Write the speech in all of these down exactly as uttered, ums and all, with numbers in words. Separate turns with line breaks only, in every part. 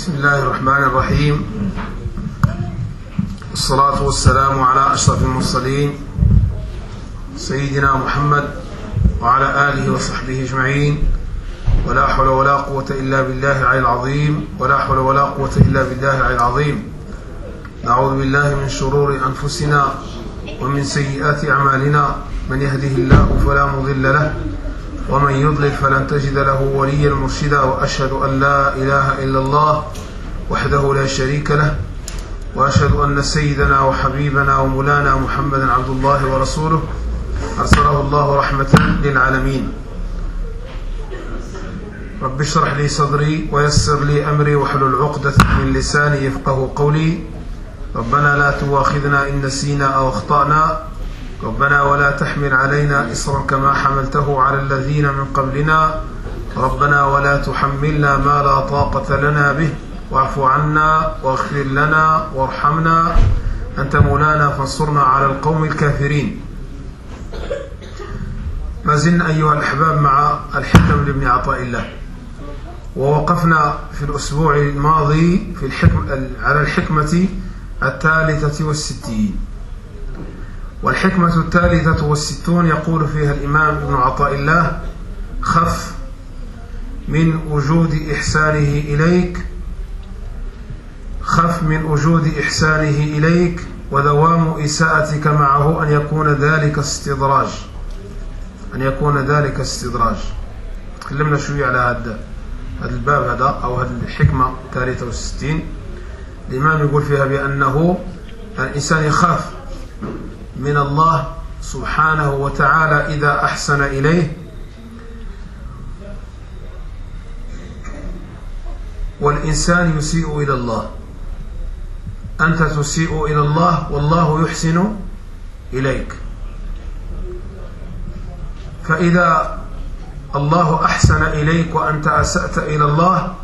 بسم الله الرحمن الرحيم، والصلاة والسلام على أشرف المرسلين سيدنا محمد وعلى آله وصحبه أجمعين، ولا حول ولا قوة إلا بالله العلي العظيم، ولا حول ولا قوة إلا بالله العلي العظيم. نعوذ بالله من شرور أنفسنا ومن سيئات أعمالنا، من يهده الله فلا مضل له ومن يضلل فلن تجد له وليا مرشدا، وأشهد أن لا إله إلا الله وحده لا شريك له، وأشهد أن سيدنا وحبيبنا ومولانا محمدا عبد الله ورسوله أرسله الله رحمة للعالمين. رب اشرح لي صدري ويسر لي أمري واحلل عقدة من لساني يفقه قولي. ربنا لا تواخذنا إن نسينا أو أخطأنا، ربنا ولا تحمل علينا إصرا كما حملته على الذين من قبلنا، ربنا ولا تحملنا ما لا طاقة لنا به، واعف عنا واغفر لنا وارحمنا، أنت مولانا فانصرنا على القوم الكافرين. ما زلنا أيها الأحباب مع الحكم لابن عطاء الله، ووقفنا في الأسبوع الماضي في الحكم على الحكمة الثالثة والستين. والحكمة الثالثة والستون يقول فيها الإمام ابن عطاء الله: خف من وجود إحسانه إليك، خف من وجود إحسانه إليك ودوام إساءتك معه أن يكون ذلك استدراج، أن يكون ذلك استدراج. تكلمنا شوية على هذا هذا الباب هذا أو هذه الحكمة الثالثة والستين. الإمام يقول فيها بأنه الإنسان يخاف من الله سبحانه وتعالى إذا أحسن إليه، والإنسان يسيء إلى الله. أنت تسيء إلى الله والله يحسن إليك، فإذا الله أحسن إليك وأنت أسأت إلى الله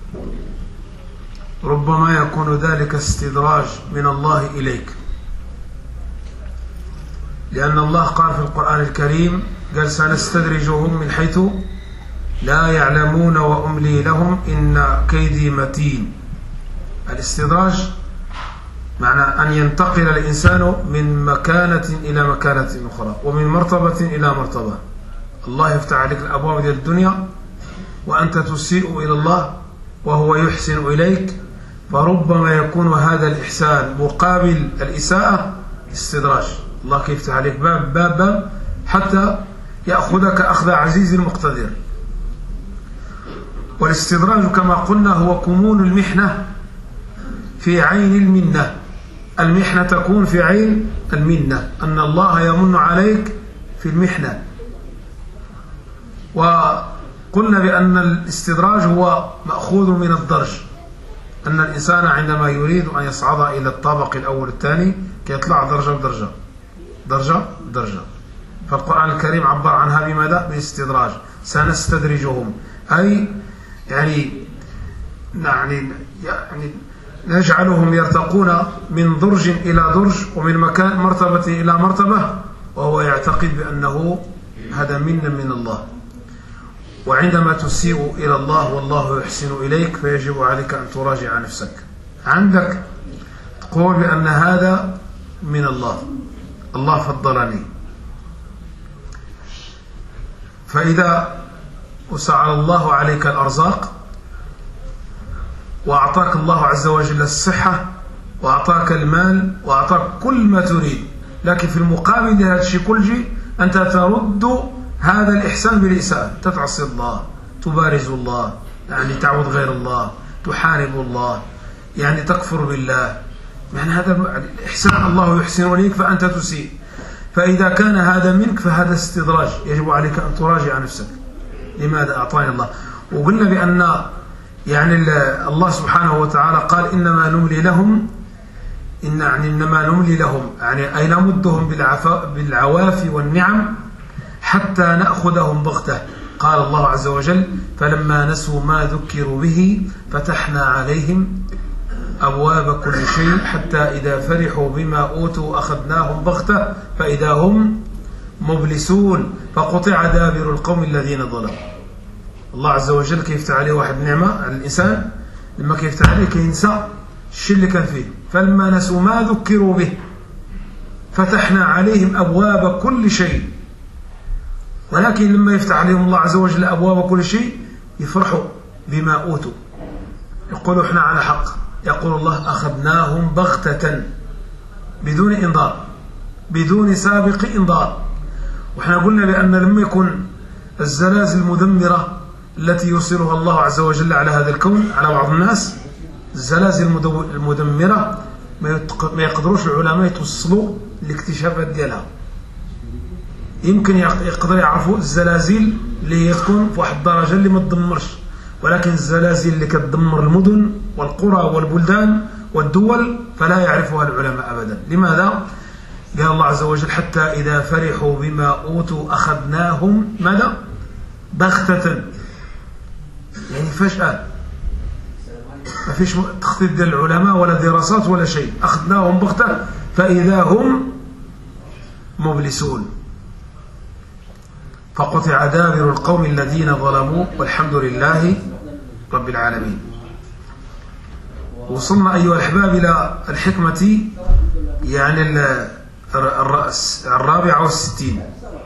ربما يكون ذلك استدراج من الله إليك، لأن الله قال في القرآن الكريم: قال سنستدرجهم من حيث لا يعلمون وأملي لهم إن كيدي متين. الاستدراج معنى أن ينتقل الإنسان من مكانة إلى مكانة أخرى ومن مرتبة إلى مرتبة. الله يفتح عليك الأبواب ديال الدنيا وأنت تسيء إلى الله وهو يحسن إليك، فربما يكون هذا الإحسان مقابل الإساءة استدراج. الله كيف يفتح عليك باب باب باب حتى يأخذك أخذ عزيز مقتدر. والاستدراج كما قلنا هو كمون المحنة في عين المنة. المحنة تكون في عين المنة، أن الله يمن عليك في المحنة. وقلنا بأن الاستدراج هو مأخوذ من الدرج، أن الإنسان عندما يريد أن يصعد إلى الطابق الأول الثاني كيطلع درجة بدرجة درجة درجة. فالقرآن الكريم عبر عنها بماذا؟ بالاستدراج. سنستدرجهم أي يعني يعني يعني نجعلهم يرتقون من درج إلى درج ومن مكان مرتبة إلى مرتبة، وهو يعتقد بأنه هذا من من الله. وعندما تسيء إلى الله والله يحسن إليك فيجب عليك أن تراجع نفسك. عندك تقول بأن هذا من الله، الله فضلني. فإذا وسع الله عليك الأرزاق وأعطاك الله عز وجل الصحة وأعطاك المال وأعطاك كل ما تريد، لكن في المقابل هذا الشيء كله أنت ترد هذا الإحسان بالإساءة، تتعصي الله، تبارز الله، يعني تعبد غير الله، تحارب الله، يعني تكفر بالله. يعني هذا الإحسان الله يحسن إليك فأنت تسيء. فإذا كان هذا منك فهذا استدراج، يجب عليك أن تراجع نفسك. لماذا أعطاني الله؟ وقلنا بأن يعني الله سبحانه وتعالى قال: إنما نملي لهم إن يعني إنما نملي لهم يعني أي نمدهم بالعوافي والنعم حتى نأخذهم بغتة. قال الله عز وجل: فلما نسوا ما ذكروا به فتحنا عليهم أبواب كل شيء حتى إذا فرحوا بما أوتوا أخذناهم بغتة فإذا هم مبلسون فقطع دابر القوم الذين ظلموا. الله عز وجل كيف تعالي واحد نعمة على الإنسان لما كيفتح عليه كينسى الشيء اللي كان فيه. فلما نسوا ما ذكروا به فتحنا عليهم أبواب كل شيء. ولكن لما يفتح عليهم الله عز وجل أبواب كل شيء يفرحوا بما أوتوا، يقولوا احنا على حق. يقول الله أخذناهم بغتة بدون إنذار، بدون سابق إنذار. وإحنا قلنا بأن لما يكون الزلازل المدمرة التي يرسلها الله عز وجل على هذا الكون على بعض الناس، الزلازل المدمرة ما يقدروش العلماء يتوصلوا لاكتشافات ديالها. يمكن يقدر يعرفوا الزلازل اللي تكون في واحد الدرجة اللي ما تدمرش، ولكن الزلازل اللي كتدمر المدن والقرى والبلدان والدول فلا يعرفها العلماء أبدا. لماذا؟ قال الله عز وجل حتى إذا فرحوا بما أوتوا أخذناهم ماذا؟ بغتة، يعني فجأة، ما فيش تخطيط ديال العلماء ولا دراسات ولا شيء، أخذناهم بغتة فإذا هم مبلسون. فقطع دابر القوم الذين ظلموا والحمد لله رب العالمين. وصلنا أيها الأحباب إلى الحكمة يعني الرابعة والستين.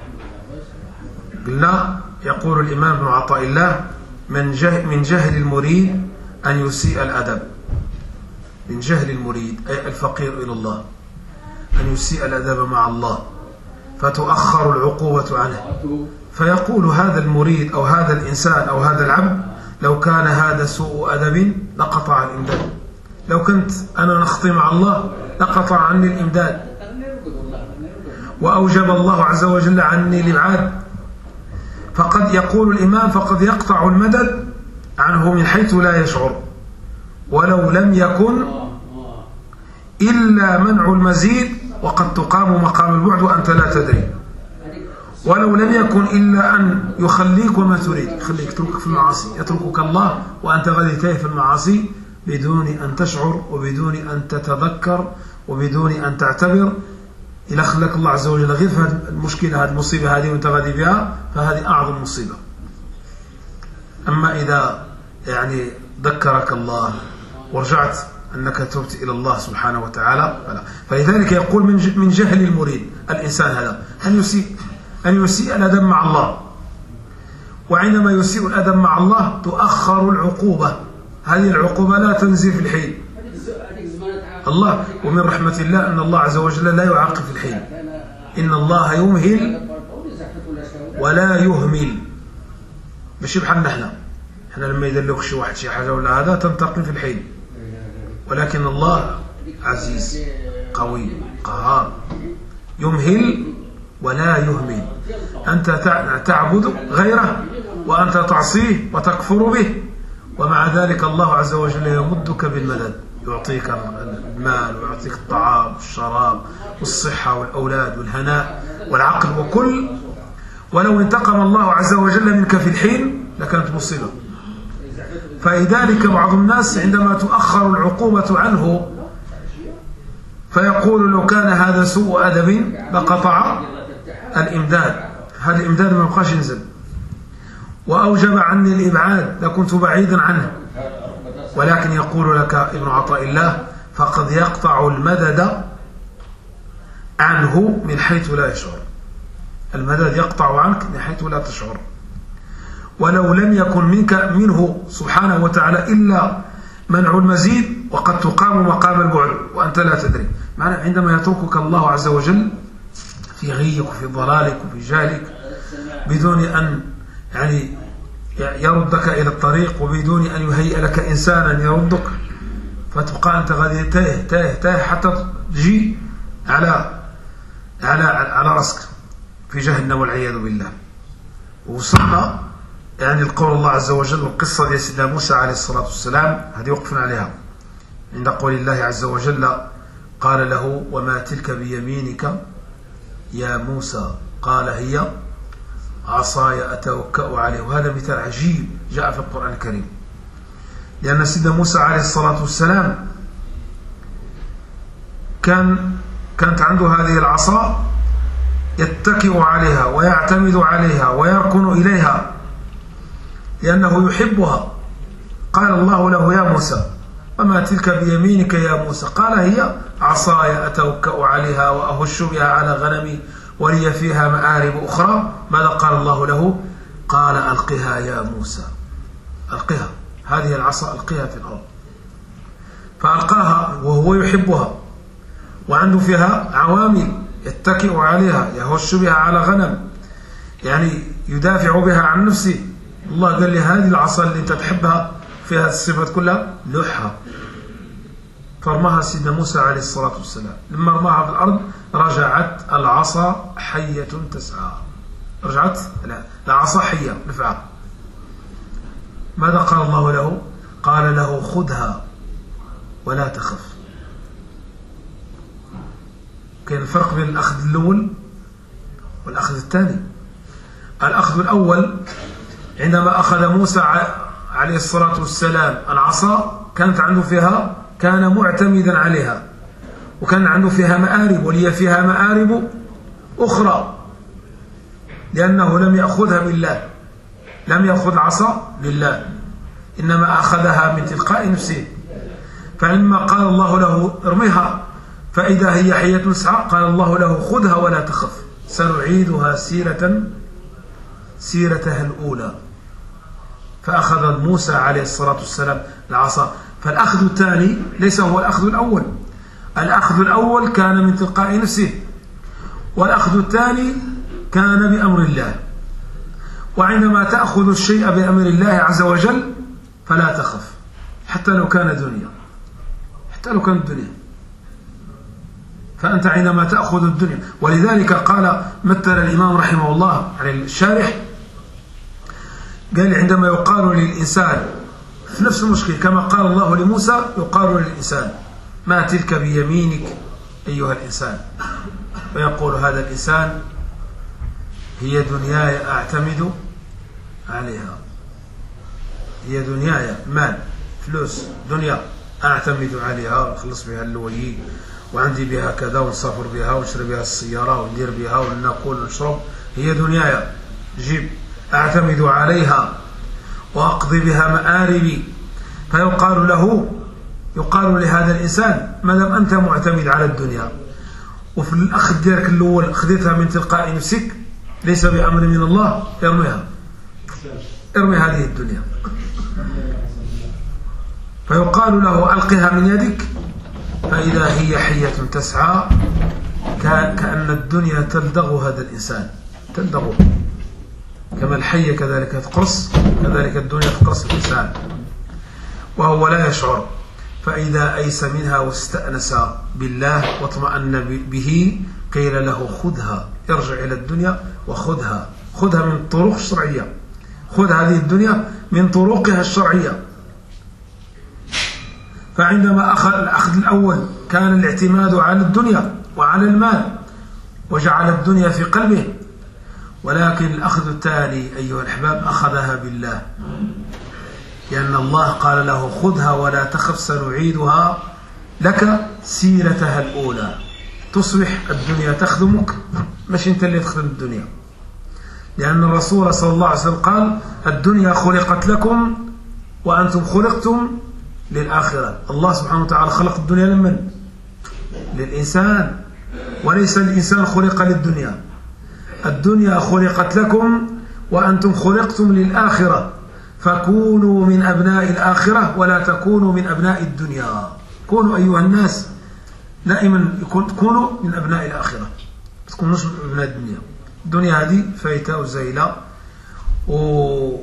قلنا يقول الإمام ابن عطاء الله من جهل, من جهل المريد أن يسيء الأدب. من جهل المريد أي الفقير إلى الله أن يسيء الأدب مع الله فتؤخر العقوبة عنه، فيقول هذا المريد أو هذا الإنسان أو هذا العبد لو كان هذا سوء أدب لقطع الإمداد، لو كنت أنا نخطي مع الله لقطع عني الإمداد، وأوجب الله عز وجل عني الإبعاد. فقد يقول الإمام فقد يقطع المدد عنه من حيث لا يشعر، ولو لم يكن إلا منع المزيد وقد تقام مقام البعد وأنت لا تدري، ولو لم يكن إلا أن يخليك وما تريد، يخليك تركك في المعاصي، يتركك الله وأنت غادي تايه في المعاصي بدون أن تشعر وبدون أن تتذكر وبدون أن تعتبر. إذا خلك الله عز وجل غير في هذه المشكلة هذه المصيبة هذه وأنت غادي بها فهذه أعظم مصيبة. أما إذا يعني ذكرك الله ورجعت أنك تبت إلى الله سبحانه وتعالى فلا. فلذلك يقول من جهل المريد الإنسان هذا أن يسيء أن يسيء الأدب مع الله، وعندما يسيء الأدب مع الله تؤخر العقوبة. هذه العقوبة لا تنزل في الحين الله، ومن رحمة الله أن الله عز وجل لا يعاقب في الحين، إن الله يمهل ولا يهمل. ماشي بحال نحن، احنا لما يدلوك شي واحد شي حاجة ولا هذا تنتقم في الحين، ولكن الله عزيز قوي قهار يمهل ولا يهمل. أنت تعبد غيره وأنت تعصيه وتكفر به، ومع ذلك الله عز وجل يمدك بالمدد، يعطيك المال ويعطيك الطعام والشراب والصحة والأولاد والهناء والعقل وكل. ولو انتقم الله عز وجل منك في الحين لكانت مصيبة. فلذلك بعض الناس عندما تؤخر العقوبة عنه فيقول لو كان هذا سوء أدب لقطع الإمداد، هذا الإمداد ما يبقاش ينزل، وأوجب عني الإبعاد لكنت بعيدا عنه. ولكن يقول لك ابن عطاء الله فقد يقطع المدد عنه من حيث لا يشعر. المدد يقطع عنك من حيث لا تشعر، ولو لم يكن منك منه سبحانه وتعالى إلا منع المزيد وقد تقام مقام البعد وأنت لا تدري. معنى عندما يتركك الله عز وجل في غيك وفي ضلالك وفي جهلك بدون أن يعني يردك إلى الطريق وبدون أن يهيئ لك إنسانا يردك، فتبقى أنت غادي تايه تايه تايه حتى تجي على على على رأسك في جهنم والعياذ بالله. ووصلنا يعني القول الله عز وجل والقصة ديال سيدنا موسى عليه الصلاة والسلام، هذه وقفنا عليها عند قول الله عز وجل قال له وما تلك بيمينك يا موسى قال هي عصاي أتوكأ عليه. وهذا مثال عجيب جاء في القرآن الكريم، لأن سيدنا موسى عليه الصلاة والسلام كان كانت عنده هذه العصا يتكئ عليها ويعتمد عليها ويركن إليها لأنه يحبها قال الله له يا موسى وما تلك بيمينك يا موسى؟ قال هي عصاي أتوكأ عليها وأهش بها على غنمي ولي فيها مآرب أخرى. ماذا قال الله له؟ قال ألقها يا موسى، ألقها، هذه العصا ألقها في الأرض. فألقاها وهو يحبها وعنده فيها عوامل يتكئ عليها يهش بها على غنم، يعني يدافع بها عن نفسه. الله قال لي هذه العصا اللي انت تحبها فيها الصفات كلها لوحها. فرماها سيدنا موسى عليه الصلاة والسلام. لما رماها في الأرض رجعت العصا حية تسعى، رجعت لا العصا حية نفعها. ماذا قال الله له؟ قال له خذها ولا تخف. كان الفرق بين الأخذ الأول والأخذ الثاني. الأخذ الأول عندما أخذ موسى عليه الصلاة والسلام العصا كانت عنده فيها، كان معتمدا عليها وكان عنده فيها مآرب ولي فيها مآرب أخرى، لأنه لم يأخذها بالله، لم يأخذ العصا بالله، إنما أخذها من تلقاء نفسه. فلما قال الله له ارميها فإذا هي حية تسعى قال الله له خذها ولا تخف سنعيدها سيرة سيرتها الأولى. فأخذ موسى عليه الصلاة والسلام العصا. فالأخذ الثاني ليس هو الأخذ الأول. الأخذ الأول كان من تلقاء نفسه، والأخذ الثاني كان بأمر الله. وعندما تأخذ الشيء بأمر الله عز وجل فلا تخف، حتى لو كان دنيا، حتى لو كانت دنيا. فأنت عندما تأخذ الدنيا، ولذلك قال مثل الإمام رحمه الله عن الشارح، قال عندما يقال للإنسان في نفس المشكل كما قال الله لموسى يقال للإنسان ما تلك بيمينك أيها الإنسان؟ ويقول هذا الإنسان هي دنياي أعتمد عليها، هي دنياي مال فلوس دنيا أعتمد عليها وخلص بها اللويين وعندي بها كذا ونسافر بها ونشرب بها السيارة وندير بها وناكل ونشرب، هي دنياي جيب أعتمد عليها وأقضي بها مآربي. فيقال له، يقال لهذا الإنسان ما دام أنت معتمد على الدنيا وفي الأخذ ديالك الأول أخذتها من تلقاء نفسك ليس بأمر من الله، ارميها، ارمي هذه الدنيا. فيقال له ألقها من يدك فإذا هي حية تسعى، كأن الدنيا تلدغ هذا الإنسان، تلدغه كما الحية كذلك تقرص، كذلك الدنيا تقرص الإنسان وهو لا يشعر. فإذا أيس منها واستأنس بالله واطمأن به قيل له خذها، ارجع إلى الدنيا وخذها، خذها من الطرق الشرعية، خذ هذه الدنيا من طرقها الشرعية. فعندما أخذ الأخذ الأول كان الاعتماد على الدنيا وعلى المال وجعل الدنيا في قلبه، ولكن الأخذ التالي أيها الأحباب أخذها بالله، لأن الله قال له خذها ولا تخف سنعيدها لك سيرتها الأولى. تصبح الدنيا تخدمك، مش أنت اللي تخدم الدنيا، لأن الرسول صلى الله عليه وسلم قال الدنيا خلقت لكم وأنتم خلقتم للآخرة. الله سبحانه وتعالى خلق الدنيا لمن؟ للإنسان، وليس الإنسان خلق للدنيا. الدنيا خلقت لكم وأنتم خلقتم للآخرة، فكونوا من أبناء الآخرة ولا تكونوا من أبناء الدنيا. كونوا أيها الناس دائما كونوا من أبناء الآخرة، ما تكونوش من أبناء الدنيا. الدنيا هذه فايتة وزيلة وما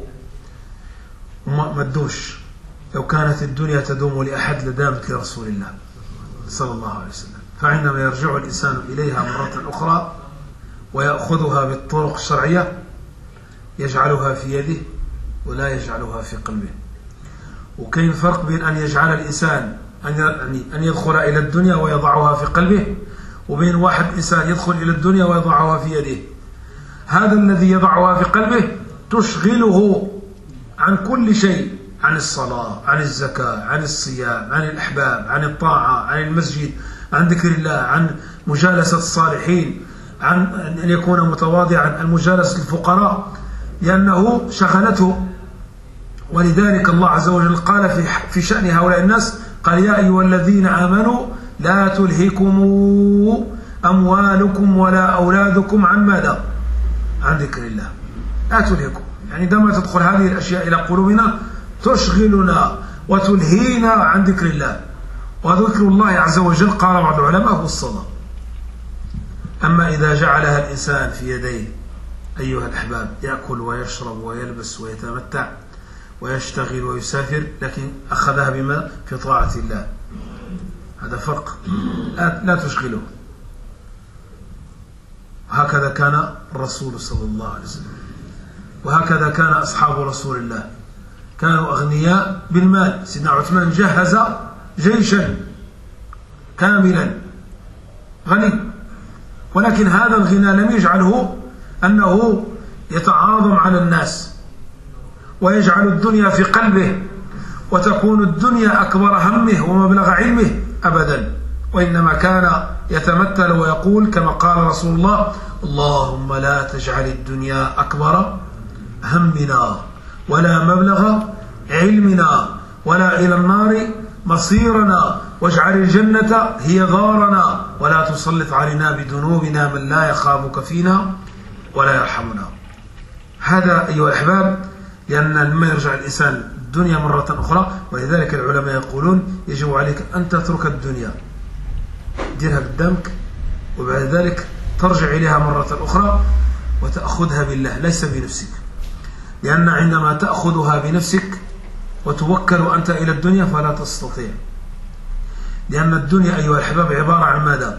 تدوش. لو كانت الدنيا تدوم لأحد لدامت لرسول الله صلى الله عليه وسلم. فعندما يرجع الإنسان إليها مرة أخرى ويأخذها بالطرق الشرعية يجعلها في يده ولا يجعلها في قلبه. وكاين فرق بين أن يجعل الإنسان أن يدخل إلى الدنيا ويضعها في قلبه، وبين واحد إنسان يدخل إلى الدنيا ويضعها في يده. هذا الذي يضعها في قلبه تشغله عن كل شيء، عن الصلاة، عن الزكاة، عن الصيام، عن الأحباب، عن الطاعة، عن المسجد، عن ذكر الله، عن مجالسة الصالحين، عن أن يكون متواضعا، عن مجالسة الفقراء، لأنه شغلته ولذلك الله عز وجل قال في في شأن هؤلاء الناس، قال يا أيها الذين آمنوا لا تلهكم أموالكم ولا أولادكم عن ماذا؟ عن ذكر الله. لا تلهكم، يعني عندما تدخل هذه الأشياء إلى قلوبنا تشغلنا وتلهينا عن ذكر الله. وذكر الله عز وجل قال بعض العلماء هو الصلاة. أما إذا جعلها الإنسان في يديه أيها الأحباب يأكل ويشرب ويلبس ويتمتع ويشتغل ويسافر، لكن أخذها بما في طاعة الله، هذا فرق، لا تشغله. هكذا كان الرسول صلى الله عليه وسلم، وهكذا كان أصحاب رسول الله، كانوا أغنياء بالمال. سيدنا عثمان جهز جيشا كاملا غني، ولكن هذا الغنى لم يجعله أنه يتعاظم على الناس ويجعل الدنيا في قلبه وتكون الدنيا أكبر همه ومبلغ علمه أبدا، وإنما كان يتمثل ويقول كما قال رسول الله: اللهم لا تجعل الدنيا أكبر همنا ولا مبلغ علمنا ولا إلى النار مصيرنا، واجعل الجنة هي دارنا ولا تسلط علينا بذنوبنا من لا يخافك فينا ولا يرحمنا. هذا أيها الأحباب، لأن لما يرجع الإنسان الدنيا مرة أخرى، ولذلك العلماء يقولون يجب عليك أن تترك الدنيا، ديرها قدامك، وبعد ذلك ترجع إليها مرة أخرى وتأخذها بالله ليس بنفسك، لأن عندما تأخذها بنفسك وتوكل أنت إلى الدنيا فلا تستطيع، لأن الدنيا أيها الأحباب عبارة عن ماذا؟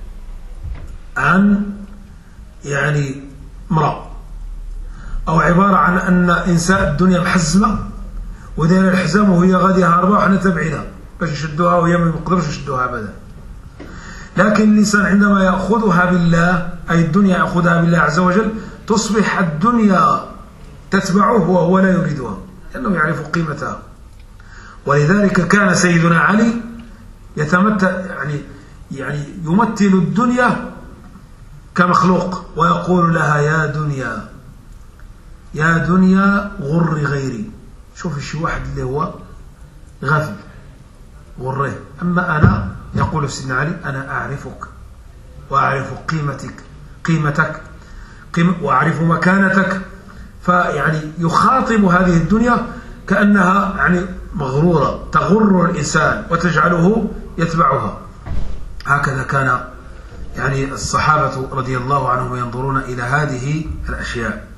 عن يعني امرأة، أو عبارة عن أن إنسان الدنيا محزمة ودير الحزام وهي غادي هاربة وحنا تبعينها باش يشدوها وهي ما يقدرش يشدوها أبدا. لكن الإنسان عندما يأخذها بالله، أي الدنيا يأخذها بالله عز وجل، تصبح الدنيا تتبعه وهو لا يريدها لأنه يعرف قيمتها. ولذلك كان سيدنا علي يتمثل يعني يعني يمثل الدنيا كمخلوق ويقول لها: يا دنيا يا دنيا غر غيري. شوف شي واحد اللي هو غافل غره، أما أنا يقول سيدنا علي: أنا أعرفك وأعرف قيمتك قيمتك قيم وأعرف مكانتك. فيعني يخاطب هذه الدنيا كأنها يعني مغرورة تغر الإنسان وتجعله يتبعها. هكذا كان يعني الصحابة رضي الله عنهم ينظرون إلى هذه الأشياء.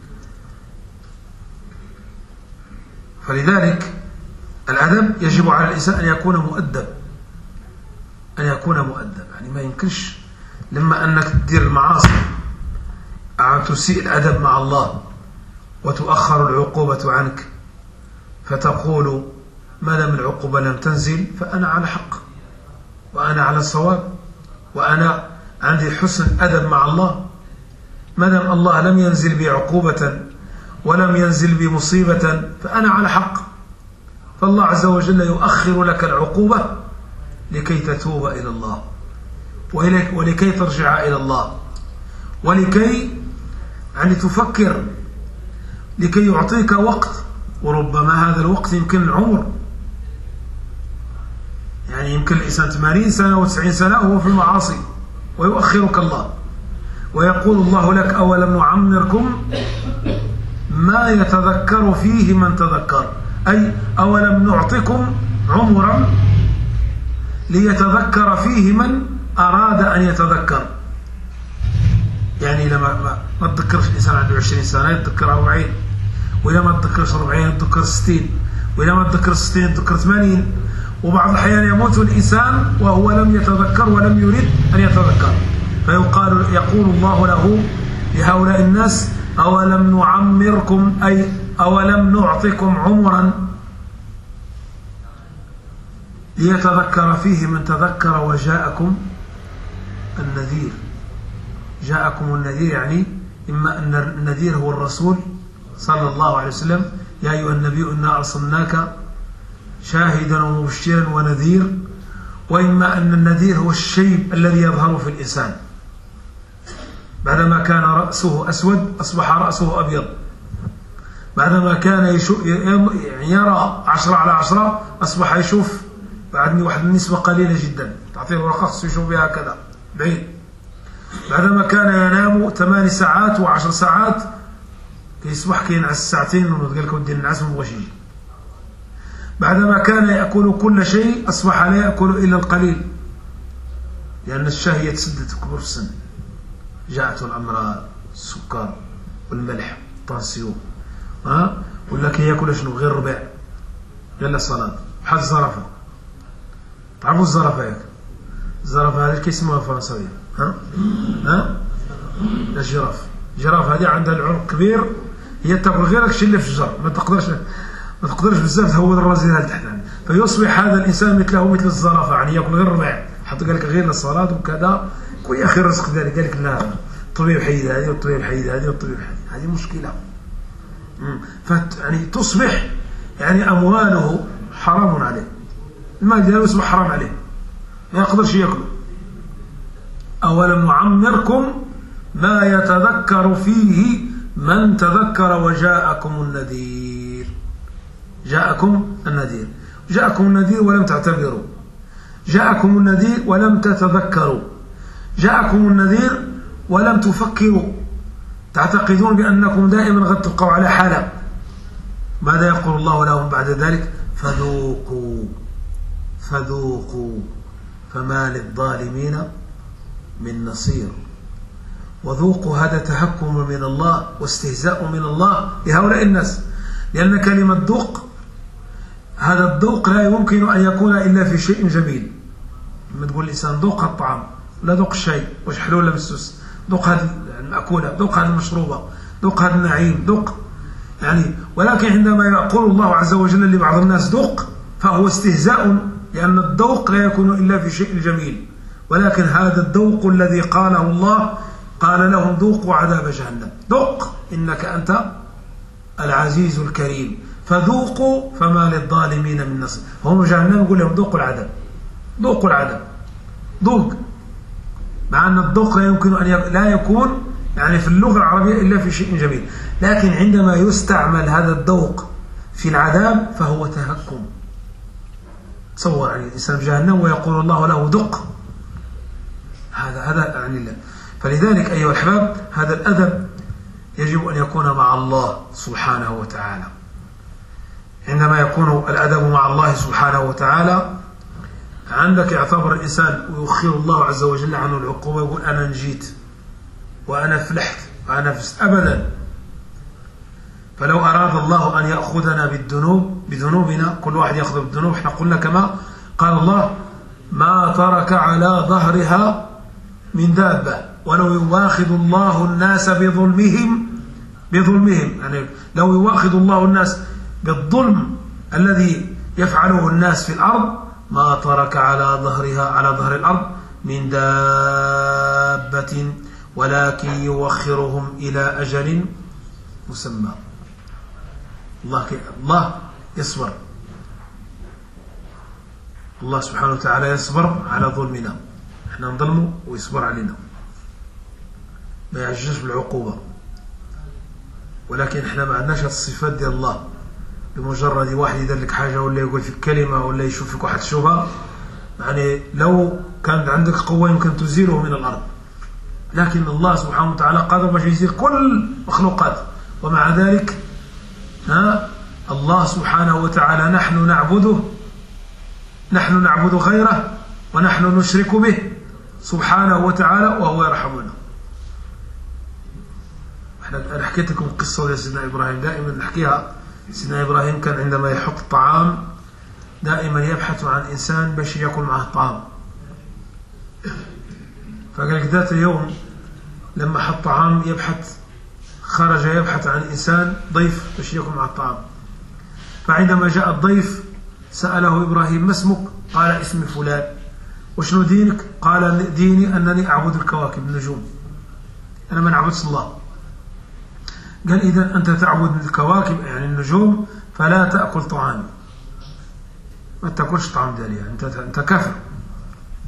فلذلك الأدب يجب على الإنسان أن يكون مؤدب، أن يكون مؤدب، يعني ما يمكنش لما أنك تدير المعاصي أو تسيء الأدب مع الله وتؤخر العقوبة عنك فتقول: ما دام العقوبة لم تنزل فأنا على حق وأنا على صواب وأنا عندي حسن أدب مع الله، ما دام الله لم ينزل بي عقوبة ولم ينزل بي مصيبة فأنا على حق. فالله عز وجل يؤخر لك العقوبة لكي تتوب إلى الله ولكي ترجع إلى الله ولكي يعني تفكر، لكي يعطيك وقت، وربما هذا الوقت يمكن العمر، يعني يمكن الإنسان ثمانين سنة وتسعين سنة وهو في المعاصي ويؤخرك الله، ويقول الله لك: أولم نعمركم ما يتذكر فيه من تذكر، أي أولم نعطكم عمرا ليتذكر فيه من أراد أن يتذكر. يعني لما ما, ما تذكرش الإنسان عنده عشرين سنة يتذكر أربعين، وإذا ما تذكرش أربعين يتذكر ستين، وإذا ما تذكر ستين يتذكر ثمانين. وبعض الأحيان يموت الإنسان وهو لم يتذكر ولم يريد أن يتذكر، فيقال يقول الله له لهؤلاء الناس: أولم نعمركم، أي أولم نعطكم عمرا ليتذكر فيه من تذكر وجاءكم النذير. جاءكم النذير يعني إما أن النذير هو الرسول صلى الله عليه وسلم: يا أيها النبي إنا أرسلناك شاهدا ومبشرا ونذير، وإما أن النذير هو الشيب الذي يظهر في الإنسان بعدما كان رأسه أسود أصبح رأسه أبيض، بعدما كان يشوف يعني يرى عشرة على عشرة أصبح يشوف بعدني واحد النسبة قليلة جدا، تعطيه ورقة خصو يشوف بها كذا بعيد. بعدما كان ينام ثمان ساعات وعشر ساعات يصبح كينعس ساعتين ونص، قال لك ودي ننعس ما بغاش يجي. بعدما كان يأكل كل شيء أصبح لا يأكل إلا القليل، لأن الشهية تسدت كبر في السن، جاءته الأمراض، السكر والملح الطنسيون، ها ولا كي يأكل شنو غير ربع غير الصلاة بحال الزرافة. تعرفوا الزرافة ياك؟ الزرافة هذه كيسموها فرنساوية، ها ها الجراف. الجراف هذه عندها العنق كبير، هي تاكل غير الشيء اللي في الشجر، ما تقدرش ما تقدرش بزاف تهود الراس ديالها لتحت، فيصبح هذا الانسان مثله مثل الزرافه، يعني ياكل غير الربع، حط قال لك غير الصلاه وكذا كل اخر رزق ذلك. قال لك لا، الطبيب حيد هذه والطبيب حيد هذه والطبيب حيد هذه مشكله. فت يعني تصبح يعني امواله حرام عليه، المال ديالو يصبح حرام عليه، ما يقدرش ياكله. اولم نعمركم ما يتذكر فيه من تذكر وجاءكم النذير. جاءكم النذير، جاءكم النذير ولم تعتبروا، جاءكم النذير ولم تتذكروا، جاءكم النذير ولم تفكروا، تعتقدون بأنكم دائما قد تبقوا على حالة. ماذا يقول الله لهم بعد ذلك؟ فذوقوا فذوقوا فما للظالمين من نصير. وذوقوا هذا تهكم من الله واستهزاء من الله لهؤلاء الناس، لأن كلمة ذوق هذا الذوق لا يمكن أن يكون إلا في شيء جميل. لما تقول الإنسان ذوق الطعام لا ذوق الشيء واش حلو ولا مسوس، ذوق هذه المأكولة، ذوق هذه المشروبة، ذوق هذا النعيم، ذوق يعني. ولكن عندما يقول الله عز وجل لبعض الناس ذوق فهو استهزاء، لأن الذوق لا يكون إلا في شيء جميل. ولكن هذا الذوق الذي قاله الله، قال لهم ذوقوا عذاب جهنم، ذوق إنك أنت العزيز الكريم، فذوقوا فما للظالمين من نصير. هم جهنم يقول لهم ذوقوا العذاب، ذوقوا العذاب، ذوق. مع أن الذوق لا يمكن أن يكون لا يكون يعني في اللغة العربية إلا في شيء جميل، لكن عندما يستعمل هذا الذوق في العذاب فهو تهكم. تصور يعني الإنسان في جهنم ويقول الله له ذق، هذا هذا يعني الله. فلذلك أيها الأحباب هذا الأدب يجب أن يكون مع الله سبحانه وتعالى. عندما يكون الأدب مع الله سبحانه وتعالى عندك يعتبر الإنسان ويخير الله عز وجل عنه العقوبة، يقول أنا نجيت وأنا فلحت وأنا فزت، أبدا. فلو أراد الله أن يأخذنا بالذنوب بذنوبنا، كل واحد يأخذ بالذنوب، احنا قلنا كما قال الله ما ترك على ظهرها من دابة ولو يواخذ الله الناس بظلمهم بظلمهم يعني لو يواخذ الله الناس بالظلم الذي يفعله الناس في الأرض ما ترك على ظهرها على ظهر الأرض من دابة ولكن يوخرهم إلى أجل مسمى. الله الله يصبر، الله سبحانه وتعالى يصبر على ظلمنا، احنا نظلمه ويصبر علينا، ما يعجزش بالعقوبة. ولكن احنا ما عندناش الصفات ديال الله، بمجرد واحد يدير لك حاجة ولا يقول فيك كلمة ولا يشوف فيك واحد الشبهة، يعني لو كان عندك قوة يمكن تزيله من الأرض، لكن الله سبحانه وتعالى قادر باش يزيل كل مخلوقات. ومع ذلك ها الله سبحانه وتعالى نحن نعبده، نحن نعبد غيره ونحن نشرك به سبحانه وتعالى وهو يرحمنا. انا حكيت لكم قصة يا سيدنا إبراهيم، دائما نحكيها. سيدنا إبراهيم كان عندما يحط طعام دائما يبحث عن إنسان باش يأكل معه الطعام. فقال لك ذات يوم لما حط طعام يبحث، خرج يبحث عن إنسان ضيف باش يأكل معه الطعام. فعندما جاء الضيف سأله إبراهيم ما اسمك؟ قال اسمي فلان. وشنو دينك؟ قال ديني أنني أعبد الكواكب النجوم، أنا ما نعبدش الله. قال إذا أنت تعبد الكواكب يعني النجوم فلا تأكل طعامي، ما تأكلش طعام ديالي، يعني أنت أنت كافر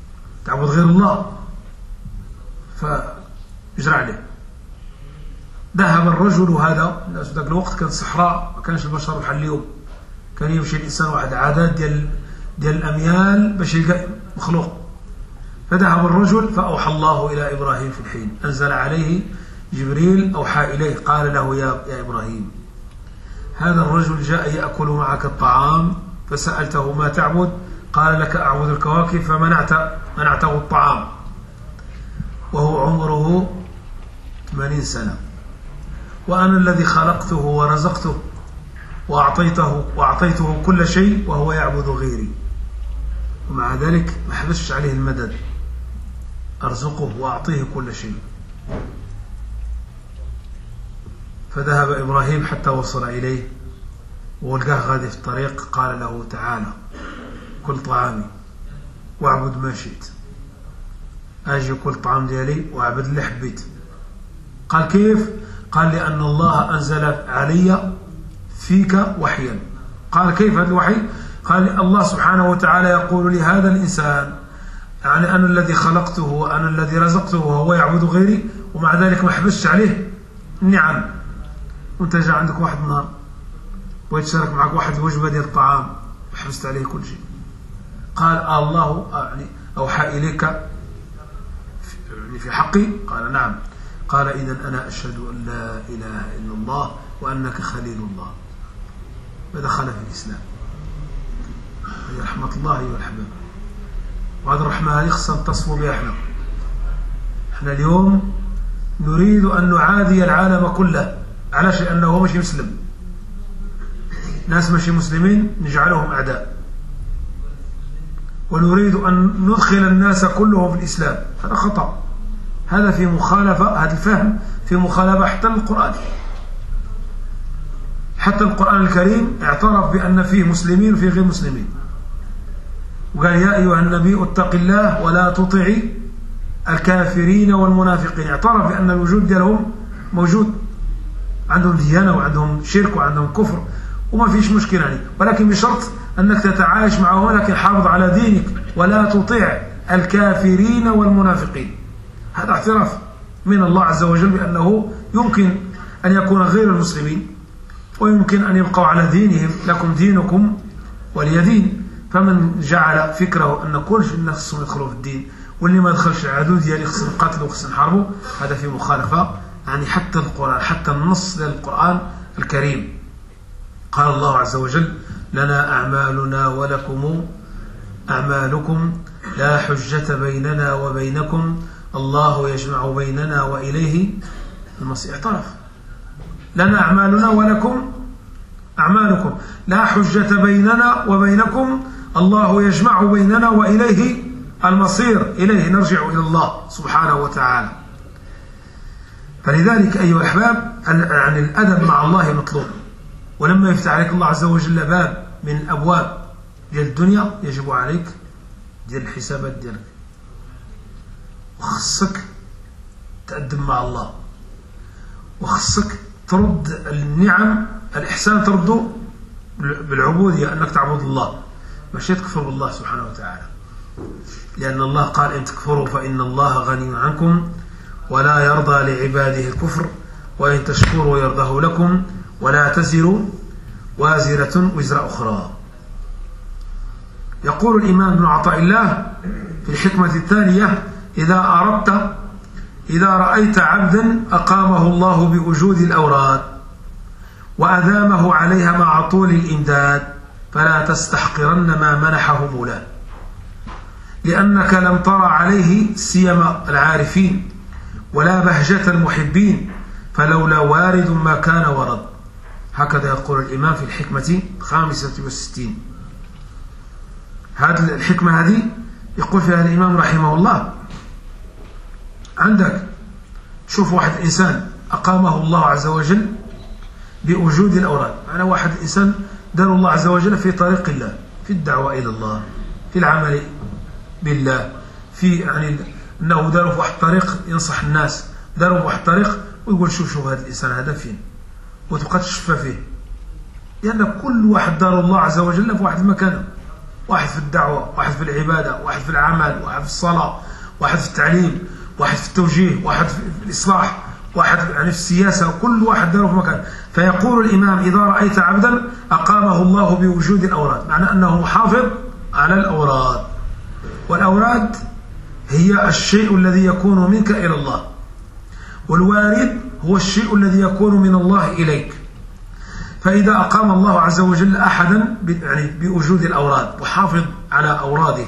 تعبد غير الله. فاجرى عليه ذهب الرجل هذا، الناس ذاك الوقت كانت صحراء، ما كانش البشر بحال اليوم، كان يمشي الإنسان واحد عدد ديال ديال الأميال باش يلقى مخلوق. فذهب الرجل فأوحى الله إلى إبراهيم في الحين، أنزل عليه جبريل أوحى إليه قال له يا, يا إبراهيم هذا الرجل جاء يأكل معك الطعام فسألته ما تعبد؟ قال لك أعبد الكواكب، فمنعت منعته الطعام وهو عمره ثمانين سنة، وأنا الذي خلقته ورزقته وأعطيته, وأعطيته كل شيء وهو يعبد غيري، ومع ذلك ما حبسش عليه المدد، أرزقه وأعطيه كل شيء. فذهب إبراهيم حتى وصل إليه ولقاه غادي في الطريق، قال له تعالى كل طعامي واعبد ما شئت، أجي كل طعام ديالي واعبد اللي حبيت. قال كيف؟ قال لأن الله أنزل علي فيك وحيا. قال كيف هذا الوحي؟ قال الله سبحانه وتعالى يقول لهذا الإنسان يعني أنا الذي خلقته وأنا الذي رزقته وهو يعبد غيري، ومع ذلك ما حبسش عليه النعم، وانت جاء عندك واحد النهار ويتشارك معك واحد الوجبة ديال الطعام وحبست عليه كل شيء. قال الله يعني أوحى إليك يعني في حقي؟ قال نعم. قال إذن أنا أشهد أن لا إله إلا الله وأنك خليل الله، فدخل في الإسلام. هي رحمة الله أيها الأحباب، وهذه الرحمة هذه خصنا نتصفوا بها احنا. احنا اليوم نريد أن نعادي العالم كله، علاش؟ لأنه هو ماشي مسلم، ناس ماشي مسلمين نجعلهم أعداء، ونريد أن ندخل الناس كلهم في الإسلام. هذا خطأ، هذا في مخالفة، هذا الفهم في مخالفة حتى للقرآن. حتى القرآن الكريم اعترف بأن فيه مسلمين وفيه غير مسلمين، وقال يا أيها النبي اتق الله ولا تطع الكافرين والمنافقين. اعترف بأن الوجود ديالهم موجود، عندهم ديانة وعندهم شرك وعندهم كفر وما فيش مشكلة يعني، ولكن بشرط أنك تتعايش معهم، لكن حافظ على دينك ولا تطع الكافرين والمنافقين. هذا اعتراف من الله عز وجل بأنه يمكن أن يكون غير المسلمين ويمكن أن يبقوا على دينهم، لكم دينكم ولي دين. فمن جعل فكره أن كل الناس خصهم يدخلوا في الدين، واللي ما دخلش العدو ديالي خصنا نقاتلوا وخصنا نحاربوا، هذا في مخالفة يعني حتى القرآن، حتى النص للقرآن الكريم. قال الله عز وجل لنا أعمالنا ولكم أعمالكم لا حجة بيننا وبينكم الله يجمع بيننا وإليه المصير. اعترف لنا أعمالنا ولكم أعمالكم لا حجة بيننا وبينكم الله يجمع بيننا وإليه المصير، إليه نرجع إلى الله سبحانه وتعالى. فلذلك أيها الأحباب يعني الأدب مع الله مطلوب، ولما يفتح عليك الله عز وجل باب من الأبواب ديال الدنيا يجب عليك ديال الحسابات ديالك، وخصك تقدم مع الله، وخصك ترد النعم الإحسان ترده بالعبودية، أنك تعبد الله ماشي تكفر بالله سبحانه وتعالى، لأن الله قال إن تكفروا فإن الله غني عنكم ولا يرضى لعباده الكفر وإن تشكروا يرضه لكم ولا تزر وازرة وزر أخرى. يقول الإمام ابن عطاء الله في الحكمة الثانية إذا أردت إذا رأيت عبدا أقامه الله بوجود الأوراد وأدامه عليها مع طول الإمداد فلا تستحقرن ما منحه مولاه، لأنك لم ترى عليه سيما العارفين ولا بهجة المحبين، فلولا وارد ما كان ورد. هكذا يقول الإمام في الحكمة الخامسة والستين. هذه الحكمة هذه يقول فيها الإمام رحمه الله عندك تشوف واحد إنسان أقامه الله عز وجل بوجود الأوراد، معنى واحد إنسان دار الله عز وجل في طريق الله، في الدعوة إلى الله، في العمل بالله، في يعني أنه داروا في واحد طريق ينصح الناس، داروا في واحد طريق ويقول شوف شوف هذا الإنسان هذا فين، وتبقى تشفى فيه، لأن كل واحد دار الله عز وجل في واحد المكان، واحد في الدعوة، واحد في العبادة، واحد في العمل، واحد في الصلاة، واحد في التعليم، واحد في التوجيه، واحد في الإصلاح، واحد يعني في السياسة كل واحد داره في مكان. فيقول الإمام إذا رأيت عبدا أقامه الله بوجود الأوراد، معنى أنه محافظ على الأوراد. والأوراد هي الشيء الذي يكون منك إلى الله، والوارد هو الشيء الذي يكون من الله إليك. فإذا أقام الله عز وجل أحدا يعني بوجود الأوراد وحافظ على أوراده،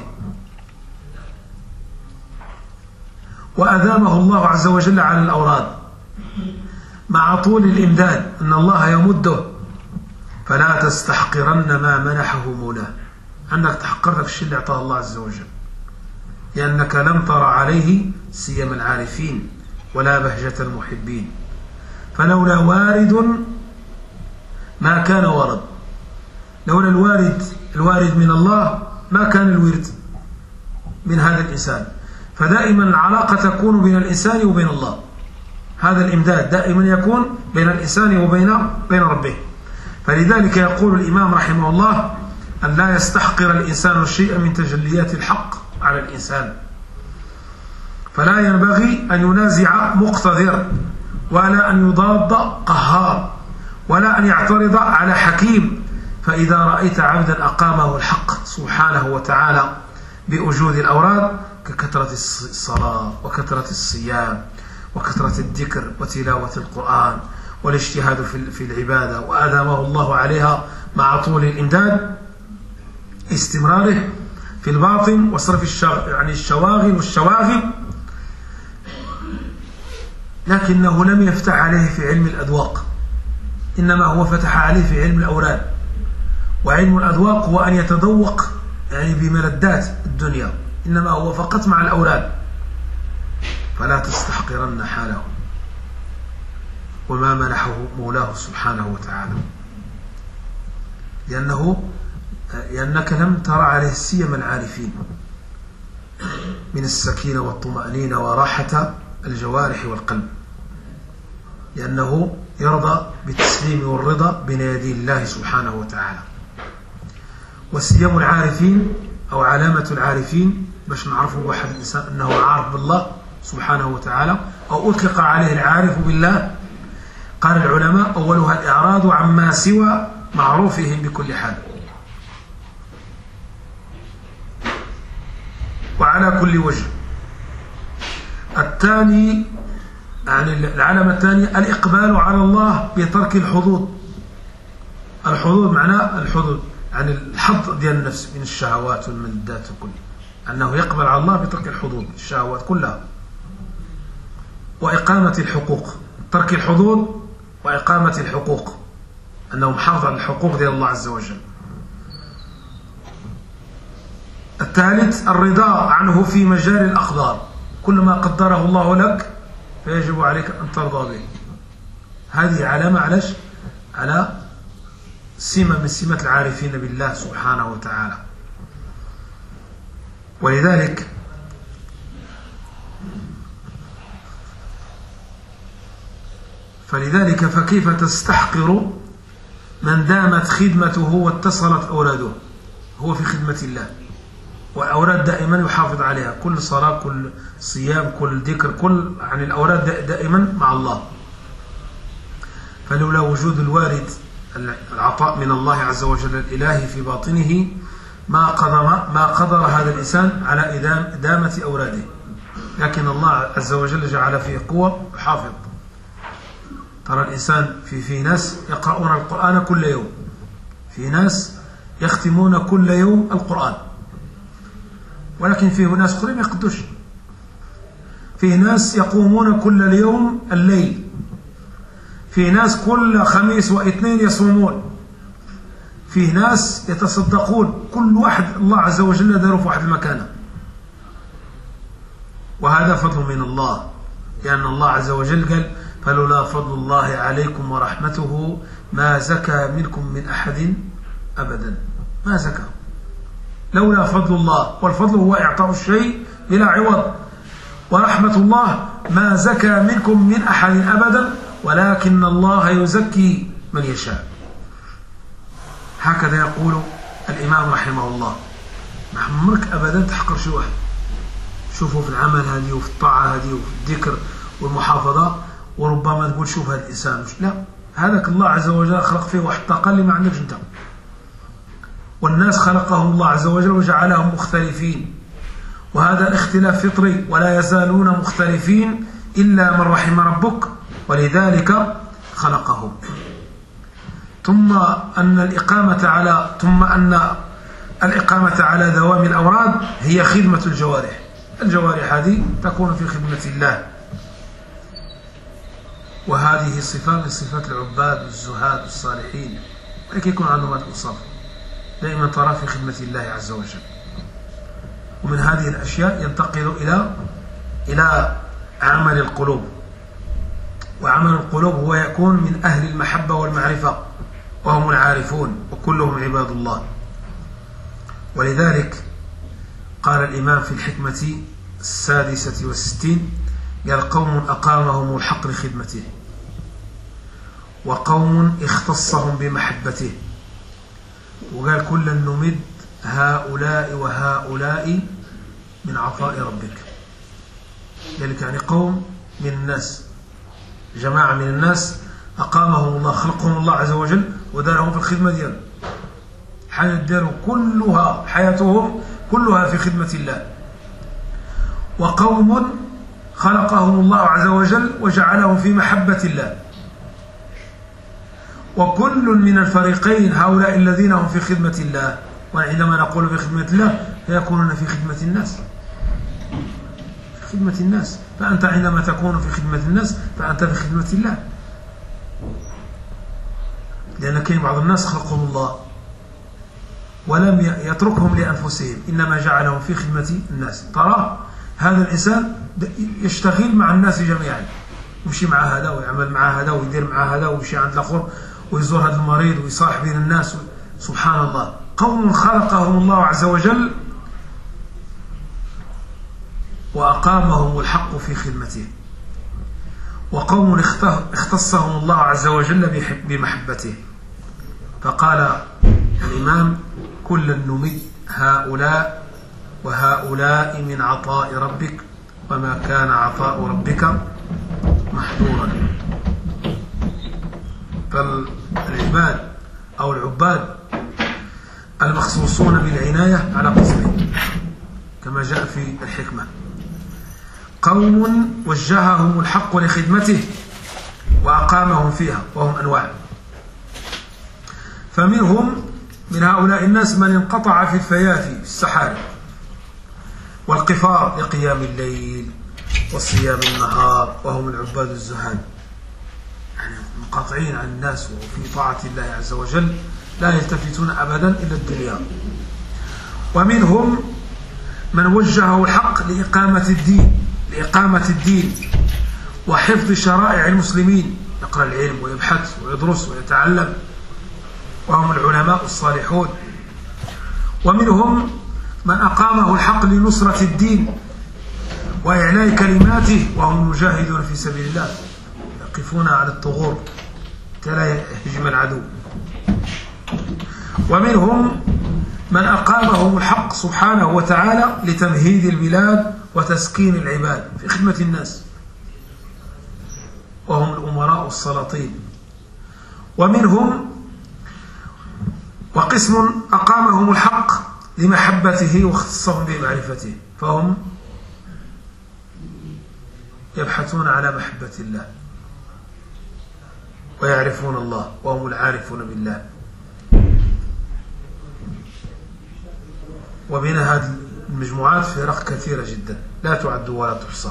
وأدامه الله عز وجل على الأوراد مع طول الإمداد أن الله يمده، فلا تستحقرن ما منحه مولاه، أنك تحقر لك الشيء اللي أعطاه الله عز وجل، لأنك لم تر عليه سيما العارفين ولا بهجة المحبين. فلولا وارد ما كان ورد، لولا الوارد الوارد من الله ما كان الورد من هذا الإنسان. فدائما العلاقة تكون بين الإنسان وبين الله، هذا الإمداد دائما يكون بين الإنسان وبين بين ربه. فلذلك يقول الإمام رحمه الله أن لا يستحقر الإنسان شيئا من تجليات الحق على الإنسان، فلا ينبغي أن ينازع مقتدر، ولا أن يضاد قهار، ولا أن يعترض على حكيم. فإذا رأيت عبدا أقامه الحق سبحانه وتعالى بوجود الأوراد ككثرة الصلاة وكثرة الصيام وكثرة الذكر وتلاوة القرآن والاجتهاد في العبادة، وأدامه الله عليها مع طول الإمداد، استمراره في الباطن وصرف الشغ... يعني الشواغل والشواغل، لكنه لم يفتح عليه في علم الأذواق، إنما هو فتح عليه في علم الأوراد. وعلم الأذواق هو أن يتذوق يعني بملذات الدنيا، إنما هو فقط مع الأوراد. فلا تستحقرن حاله وما منحه مولاه سبحانه وتعالى، لأنه لأنك لم ترى عليه سيما العارفين من السكينة والطمأنينة وراحة الجوارح والقلب، لأنه يرضى بالتسليم والرضا بين يدي الله سبحانه وتعالى. وسيم العارفين أو علامة العارفين باش نعرفوا واحد الإنسان أنه عارف بالله سبحانه وتعالى أو أطلق عليه العارف بالله. قال العلماء أولها الإعراض عما سوى معروفهم بكل حال وعلى كل وجه. الثاني يعني العلامة الثانية الإقبال على الله بترك الحظوظ. الحظوظ معناه الحظوظ يعني الحظ ديال النفس من الشهوات والملذات وكل، أنه يقبل على الله بترك الحظوظ الشهوات كلها، وإقامة الحقوق، ترك الحظوظ وإقامة الحقوق، أنه محافظ على الحقوق ديال الله عز وجل. الثالث الرضا عنه في مجال الأقدار، كل ما قدره الله لك فيجب عليك أن ترضى به. هذه علامة علاش؟ على سمة من سمة العارفين بالله سبحانه وتعالى. ولذلك فلذلك فكيف تستحقر من دامت خدمته واتصلت أوراده؟ هو في خدمة الله، والأوراد دائما يحافظ عليها، كل صلاة كل صيام كل ذكر كل يعني الأوراد دائما مع الله. فلولا وجود الوارد العطاء من الله عز وجل الإلهي في باطنه ما قدر ما قدر هذا الإنسان على إدامة أوراده، لكن الله عز وجل جعل فيه قوة يحافظ. ترى الإنسان في في ناس يقرؤون القرآن كل يوم، في ناس يختمون كل يوم القرآن، ولكن فيه ناس أخرين ما يقدوش. فيه ناس يقومون كل يوم الليل، فيه ناس كل خميس واثنين يصومون، فيه ناس يتصدقون، كل واحد الله عز وجل داره في واحد المكانة. وهذا فضل من الله، لأن الله عز وجل قال فلولا فضل الله عليكم ورحمته ما زكى منكم من أحد أبدا، ما زكى، لولا فضل الله. والفضل هو إعطاء الشيء بلا عوض، ورحمة الله ما زكى منكم من أحد أبدا ولكن الله يزكي من يشاء. هكذا يقول الإمام رحمه الله. ما عمرك أبدا تحقر شيء واحد. شوفوا في العمل هذه وفي الطاعة هذه وفي الذكر والمحافظة وربما تقول شوف هذا الإنسان مش لا، هذاك الله عز وجل خلق فيه واحد الطاقة اللي ما عندكش أنت. والناس خلقهم الله عز وجل وجعلهم مختلفين، وهذا اختلاف فطري، ولا يزالون مختلفين إلا من رحم ربك ولذلك خلقهم. ثم أن الإقامة على ثم أن الإقامة على دوام الأوراد هي خدمة الجوارح. الجوارح هذه تكون في خدمة الله، وهذه صفة من صفات العباد والزهاد والصالحين، ولكن يكون عندهم هذه الأوصاف دائما ترى في خدمة الله عز وجل. ومن هذه الأشياء ينتقل إلى إلى عمل القلوب، وعمل القلوب هو يكون من أهل المحبة والمعرفة وهم العارفون وكلهم عباد الله. ولذلك قال الإمام في الحكمة السادسة والستين قال قوم أقامهم الحق لخدمته، وقوم اختصهم بمحبته، وقال كلا نمد هؤلاء وهؤلاء من عطاء ربك. ذلك يعني قوم من الناس، جماعة من الناس أقامهم الله، خلقهم الله عز وجل ودارهم في الخدمة ديالهم، حياة دارهم كلها حياتهم كلها في خدمة الله. وقوم خلقهم الله عز وجل وجعلهم في محبة الله. وكل من الفريقين هؤلاء الذين هم في خدمة الله، وعندما نقول في خدمة الله فيكونون في خدمة الناس، في خدمة الناس. فأنت عندما تكون في خدمة الناس فأنت في خدمة الله، لأن كاين بعض الناس خلقهم الله ولم يتركهم لأنفسهم، إنما جعلهم في خدمة الناس. ترى هذا الإنسان يشتغل مع الناس جميعا، يمشي مع هذا ويعمل مع هذا ويدير مع هذا ويمشي عند الآخر ويزور هذا المريض ويصالح بين الناس. سبحان الله، قوم خلقهم الله عز وجل وأقامهم الحق في خدمته، وقوم اختصهم الله عز وجل بمحبته. فقال الإمام كلا نمد هؤلاء وهؤلاء من عطاء ربك وما كان عطاء ربك محظورا. فالعباد أو العباد المخصوصون بالعناية على قسمين كما جاء في الحكمة: قوم وجههم الحق لخدمته وأقامهم فيها، وهم أنواع. فمنهم من هؤلاء الناس من انقطع في الفيافي في السحاري والقفار لقيام الليل وصيام النهار، وهم العباد الزهاد، يعني منقطعين عن الناس وفي طاعة الله عز وجل، لا يلتفتون أبدا إلى الدنيا. ومنهم من وجهه الحق لإقامة الدين لإقامة الدين وحفظ شرائع المسلمين، يقرأ العلم ويبحث ويدرس ويتعلم، وهم العلماء الصالحون. ومنهم من أقامه الحق لنصرة الدين وإعلاء كلماته، وهم المجاهدون في سبيل الله، يقفون على الثغور حتى لا يهجم العدو. ومنهم من أقامهم الحق سبحانه وتعالى لتمهيد البلاد وتسكين العباد في خدمة الناس، وهم الأمراء السلاطين. ومنهم وقسم أقامهم الحق لمحبته واختصهم بمعرفته، فهم يبحثون على محبة الله ويعرفون الله، وهم العارفون بالله. وبين هذه المجموعات فرق كثيرة جدا لا تعد ولا تحصى،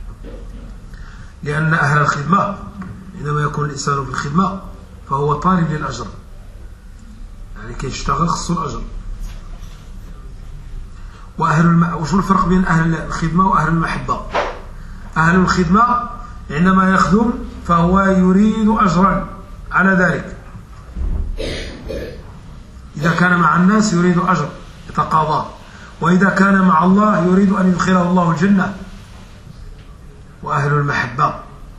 لأن أهل الخدمة عندما يكون الإنسان في الخدمة فهو طالب للأجر، يعني كي يشتغل خصو الأجر. وأهل الم... وشو الفرق بين أهل الخدمة وأهل المحبة؟ أهل الخدمة عندما يخدم فهو يريد أجرا على ذلك، إذا كان مع الناس يريد أجر يتقاضاه، وإذا كان مع الله يريد أن يدخله الله الجنة. وأهل المحبة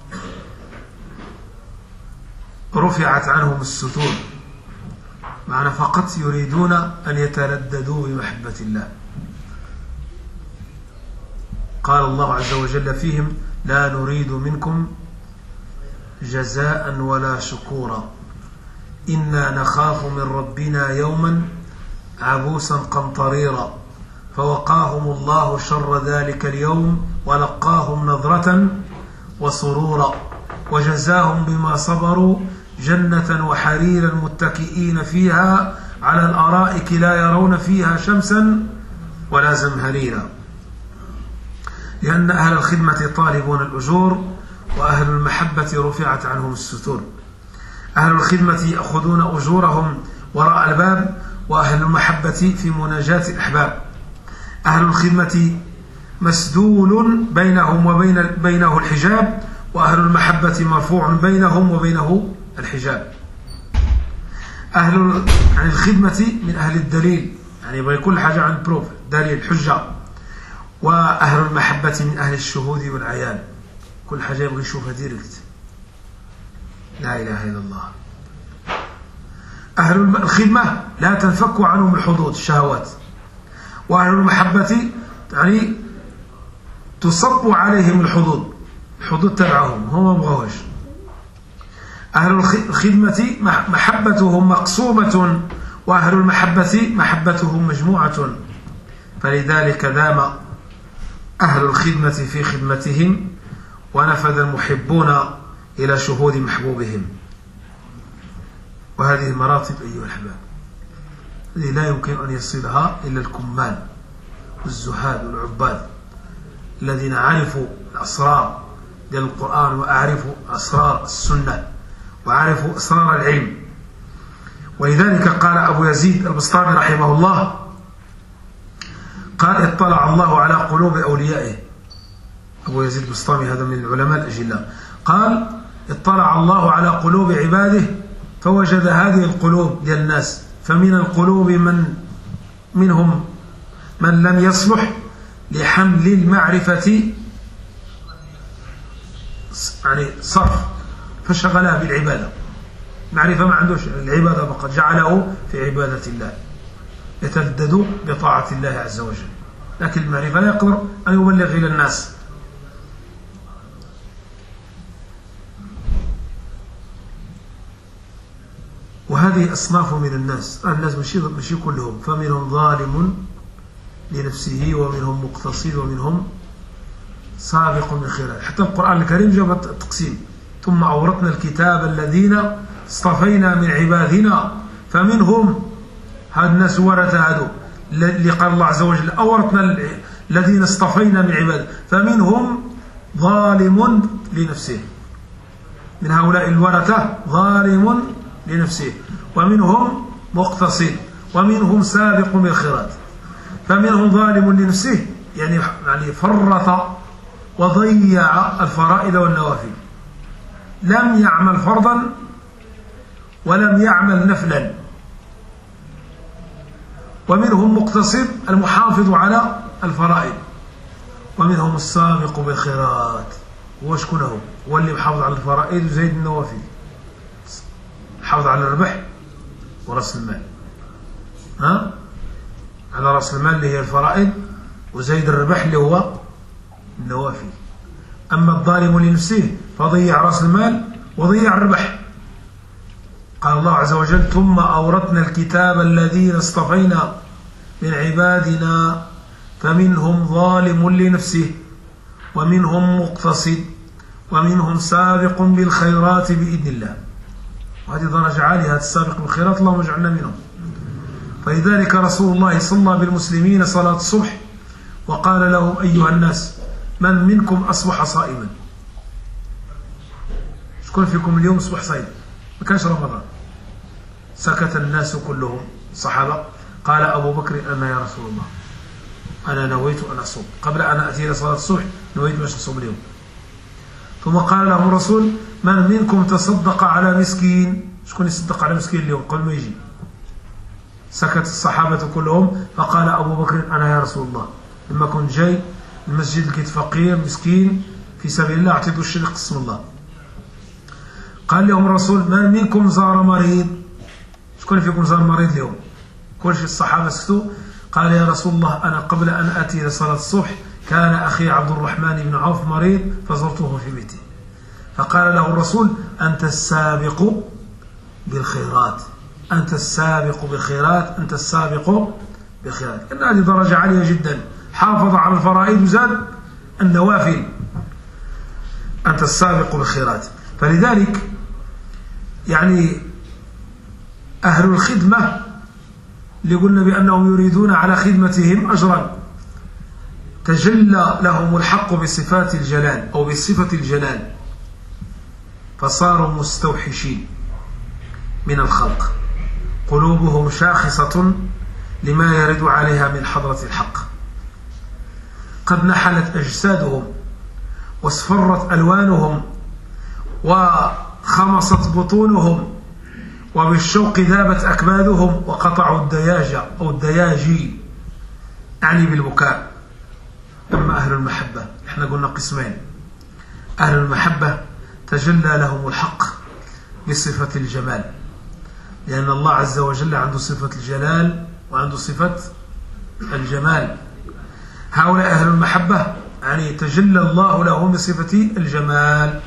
رفعت عنهم الستور، معنى فقط يريدون أن يتلذذوا بمحبة الله. قال الله عز وجل فيهم: لا نريد منكم جزاء ولا شكورا إنا نخاف من ربنا يوما عبوسا قمطريرا فوقاهم الله شر ذلك اليوم ولقاهم نظرة وسرورا وجزاهم بما صبروا جنة وحريرا متكئين فيها على الأرائك لا يرون فيها شمسا ولا زمهريرا. لأن أهل الخدمة طالبون الأجور وأهل المحبة رفعت عنهم الستور. أهل الخدمة يأخذون أجورهم وراء الباب وأهل المحبة في مناجاة الأحباب. أهل الخدمة مسدول بينهم وبين بينه الحجاب وأهل المحبة مرفوع بينهم وبينه الحجاب. أهل عن الخدمة من أهل الدليل، يعني يبغى كل حاجة عن بروف دليل حجة. وأهل المحبة من أهل الشهود والعيان، كل حاجة يبغى يشوفها ديركت. لا إله إلا الله. أهل الخدمة لا تنفك عنهم الحدود الشهوات، وأهل المحبة يعني تصب عليهم الحدود، الحدود تبعهم هم مبغوش. أهل الخدمة محبتهم مقسومة وأهل المحبة محبتهم مجموعة، فلذلك دام أهل الخدمة في خدمتهم ونفذ المحبون إلى شهود محبوبهم. وهذه المراتب أيها الأحباب التي لا يمكن أن يصلها إلا الكمال والزهاد والعباد الذين عرفوا الأسرار ديال القرآن وأعرفوا أسرار السنة وعرفوا أسرار العلم. ولذلك قال أبو يزيد البسطامي رحمه الله، قال اطلع الله على قلوب أوليائه. أبو يزيد البسطامي هذا من العلماء الأجلاء، قال اطلع الله على قلوب عباده فوجد هذه القلوب ديال الناس، فمن القلوب من منهم من لم يصلح لحمل المعرفة يعني صرف فشغلها بالعبادة، معرفة ما عندوش العبادة فقط، جعله في عبادة الله يتلذذ بطاعة الله عز وجل، لكن المعرفة لا يقدر أن يبلغ إلى الناس. وهذه أصناف من الناس، الناس ماشي ماشي كلهم، فمنهم ظالم لنفسه ومنهم مقتصد ومنهم سابق من خيرات. حتى القرآن الكريم جاب التقسيم، ثم أورثنا الكتاب الذين اصطفينا من عبادنا فمنهم، هاد الناس ورثة هادو اللي قال الله عز وجل أورثنا الذين اصطفينا من عبادنا، فمنهم ظالم لنفسه، من هؤلاء الورثة ظالم لنفسه، ومنهم مقتصد، ومنهم سابق بالخيرات. فمنهم ظالم لنفسه يعني يعني فرط وضيع الفرائض والنوافل، لم يعمل فرضا ولم يعمل نفلا. ومنهم مقتصد المحافظ على الفرائض، ومنهم السابق بالخيرات. هو شكون هو؟ هو اللي محافظ على الفرائض وزيد النوافل، حافظ على الربح ورأس المال، ها؟ على رأس المال اللي هي الفرائض، وزيد الربح اللي هو النوافل. أما الظالم لنفسه فضيع رأس المال وضيع الربح. قال الله عز وجل ثم أورثنا الكتاب الذين اصطفينا من عبادنا فمنهم ظالم لنفسه ومنهم مقتصد ومنهم سابق بالخيرات بإذن الله. وهذه درجة عالية، هذا السابق بالخيرات اللهم اجعلنا منهم. فلذلك رسول الله صلى بالمسلمين صلاة الصبح وقال لهم أيها الناس من منكم أصبح صائما؟ شكون فيكم اليوم أصبح صائم؟ ما كانش رمضان. سكت الناس كلهم الصحابة. قال أبو بكر أنا يا رسول الله أنا نويت أن أصوم قبل أن أتي إلى صلاة الصبح، نويت باش أصوم اليوم. ثم قال لهم الرسول من منكم تصدق على مسكين؟ شكون يصدق على مسكين اليوم قبل ما يجي؟ سكت الصحابة كلهم. فقال أبو بكر أنا يا رسول الله، لما كنت جاي المسجد لقيت فقير مسكين في سبيل الله أعطيته الشيء قسم الله. قال لهم الرسول من منكم زار مريض؟ شكون فيكم زار مريض اليوم؟ كل شيء الصحابة سكتوا. قال يا رسول الله أنا قبل أن أتي إلى صلاة الصبح كان أخي عبد الرحمن بن عوف مريض فزرته في بيته. فقال له الرسول أنت السابق بالخيرات، أنت السابق بالخيرات، أنت السابق بالخيرات. إن هذه درجة عالية جدا، حافظ على الفرائض وزاد النوافل، أنت السابق بالخيرات. فلذلك يعني أهل الخدمة اللي قلنا بأنهم يريدون على خدمتهم أجرا، تجلى لهم الحق بصفات الجلال أو بصفة الجلال، فصاروا مستوحشين من الخلق، قلوبهم شاخصة لما يرد عليها من حضرة الحق، قد نحلت أجسادهم واصفرت ألوانهم وخمصت بطونهم وبالشوق ذابت أكبادهم وقطعوا الدياجة أو الدياجي، يعني بالبكاء. أما أهل المحبة، إحنا قلنا قسمين، أهل المحبة تجلى لهم الحق بصفة الجمال، لأن الله عز وجل عنده صفة الجلال وعنده صفة الجمال. هؤلاء أهل المحبة يعني تجلى الله لهم بصفة الجمال،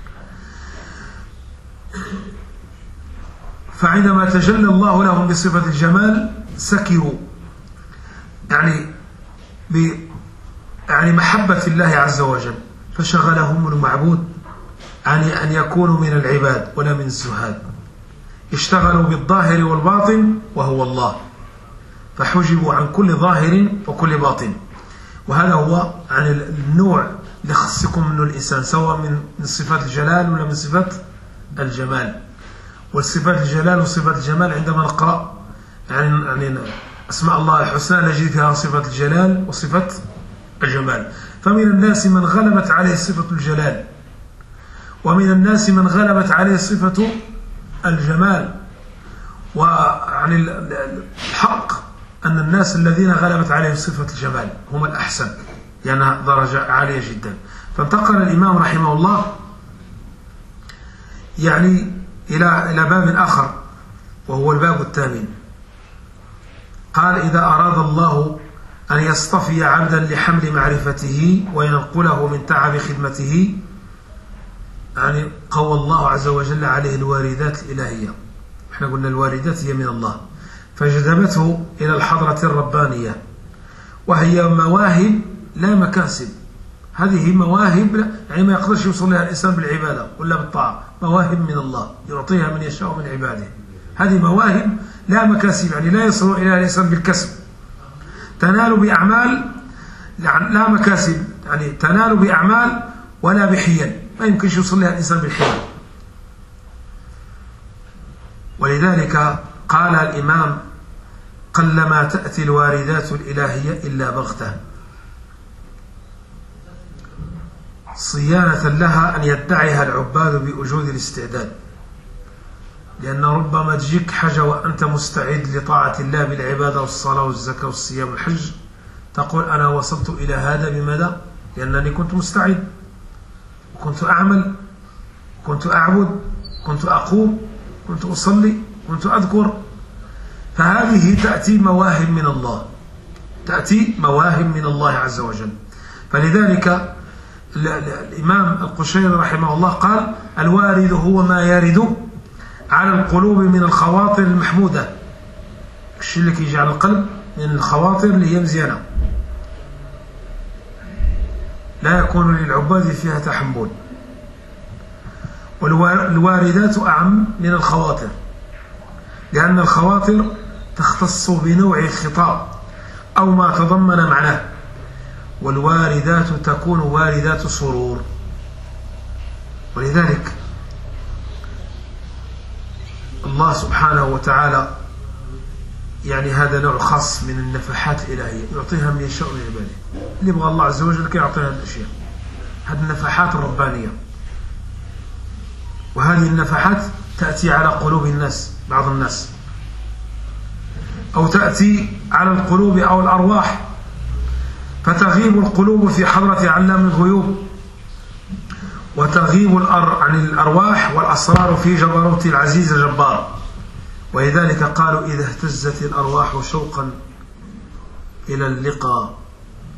فعندما تجلى الله لهم بصفة الجمال سكروا يعني ب يعني محبة الله عز وجل، فشغلهم المعبود عن أن يكونوا من العباد ولا من الزهاد، اشتغلوا بالظاهر والباطن وهو الله، فحجبوا عن كل ظاهر وكل باطن. وهذا هو عن النوع اللي خصكم منه الإنسان، سواء من صفات الجلال ولا من صفات الجمال. والصفات الجلال وصفات الجمال عندما نقرأ يعني, يعني أسماء الله الحسنى نجد فيها صفة الجلال وصفة الجمال. فمن الناس من غلبت عليه صفة الجلال، ومن الناس من غلبت عليه صفة الجمال. وعن الحق أن الناس الذين غلبت عليهم صفة الجمال هم الأحسن، يعني درجة عالية جدا. فانتقل الإمام رحمه الله يعني إلى إلى باب آخر، وهو الباب الثامن. قال: إذا أراد الله أن يصطفي عبدا لحمل معرفته وينقله من تعب خدمته، يعني قوى الله عز وجل عليه الواردات الإلهية. احنا قلنا الواردات هي من الله، فجذبته إلى الحضرة الربانية، وهي مواهب لا مكاسب. هذه مواهب يعني ما يقدرش يوصل لها الإنسان بالعبادة ولا بالطاعة، مواهب من الله يعطيها من يشاء من عباده. هذه مواهب لا مكاسب، يعني لا يصل إلى الإنسان بالكسب، تنال بأعمال لا مكاسب، يعني تنال بأعمال ولا بحيل، ما يمكنش يوصل لها الإنسان بالحيل. ولذلك قال الإمام: قلما تأتي الواردات الإلهية إلا بغتة، صيانة لها أن يدعيها العباد بوجود الاستعداد، لأن ربما تجيك حاجة وأنت مستعد لطاعة الله بالعبادة والصلاة والزكاة والصيام والحج، تقول أنا وصلت إلى هذا بماذا؟ لأنني كنت مستعد، كنت أعمل، كنت أعبد، كنت أقوم، كنت أصلي، كنت أذكر. فهذه تأتي مواهب من الله، تأتي مواهب من الله عز وجل. فلذلك الإمام القشيري رحمه الله قال: الوارد هو ما يرد على القلوب من الخواطر المحمودة، الشيء اللي كيجي على القلب من الخواطر اللي هي مزيانة، لا يكون للعباد فيها تحمل. والواردات أعم من الخواطر، لأن الخواطر تختص بنوع الخطاب أو ما تضمن معناه، والواردات تكون واردات سرور. ولذلك الله سبحانه وتعالى يعني هذا نوع خاص من النفحات الإلهية يعطيها من يشاء من عباده، اللي يبغى الله عز وجل كي يعطيها الأشياء، هذه النفحات الربانية. وهذه النفحات تأتي على قلوب الناس، بعض الناس، أو تأتي على القلوب أو الأرواح، فتغيب القلوب في حضرة علام الغيوب، وتغيب الأر... عن الأرواح والأسرار في جبروت العزيز الجبار. ولذلك قالوا: إذا اهتزت الأرواح شوقا إلى اللقاء،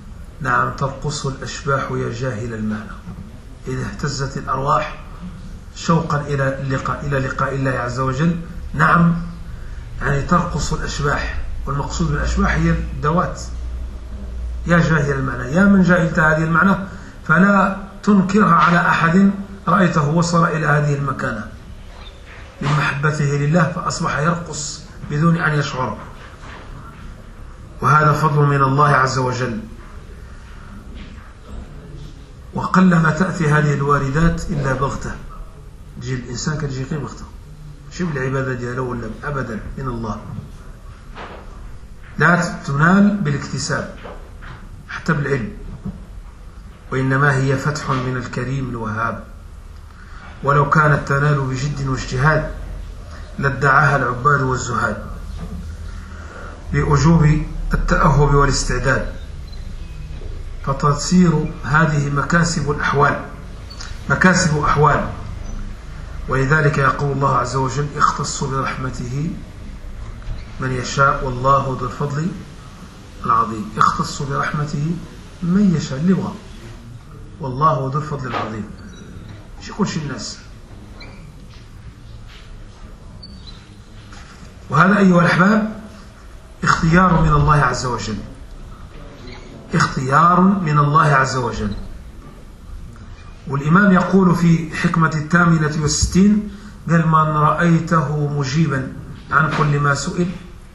نعم ترقص الأشباح يا جاهل المعنى. إذا اهتزت الأرواح شوقا إلى اللقاء إلى لقاء الله عز وجل. نعم، يعني ترقص الأشباح، والمقصود بالأشباح هي الذوات. يا جاهل المعنى، يا من جاهلت هذه المعنى فلا تنكرها على أحد رأيته وصل إلى هذه المكانة من محبته لله فأصبح يرقص بدون أن يشعر، وهذا فضل من الله عز وجل. وقلما تأتي هذه الواردات إلا بغتة، تجي الإنسان كتجي غير بغتة، ماشي بالعبادة ديالو ولا أبدا، من الله. لا تنال بالاكتساب حتى بالعلم، وإنما هي فتح من الكريم الوهاب. ولو كانت تنال بجد واجتهاد لادعاها العباد والزهاد بأجوب التأهب والاستعداد، فتصير هذه مكاسب الأحوال مكاسب أحوال. ولذلك يقول الله عز وجل: اختص برحمته من يشاء والله ذو الفضل العظيم. اختص برحمته من يشاء اللي يبغى، والله ذو الفضل العظيم. مش يقول شي الناس. وهذا أيها الأحباب اختيار من الله عز وجل، اختيار من الله عز وجل. والإمام يقول في حكمة الثامنة والستين: قال: من رأيته مجيبا عن كل ما سئل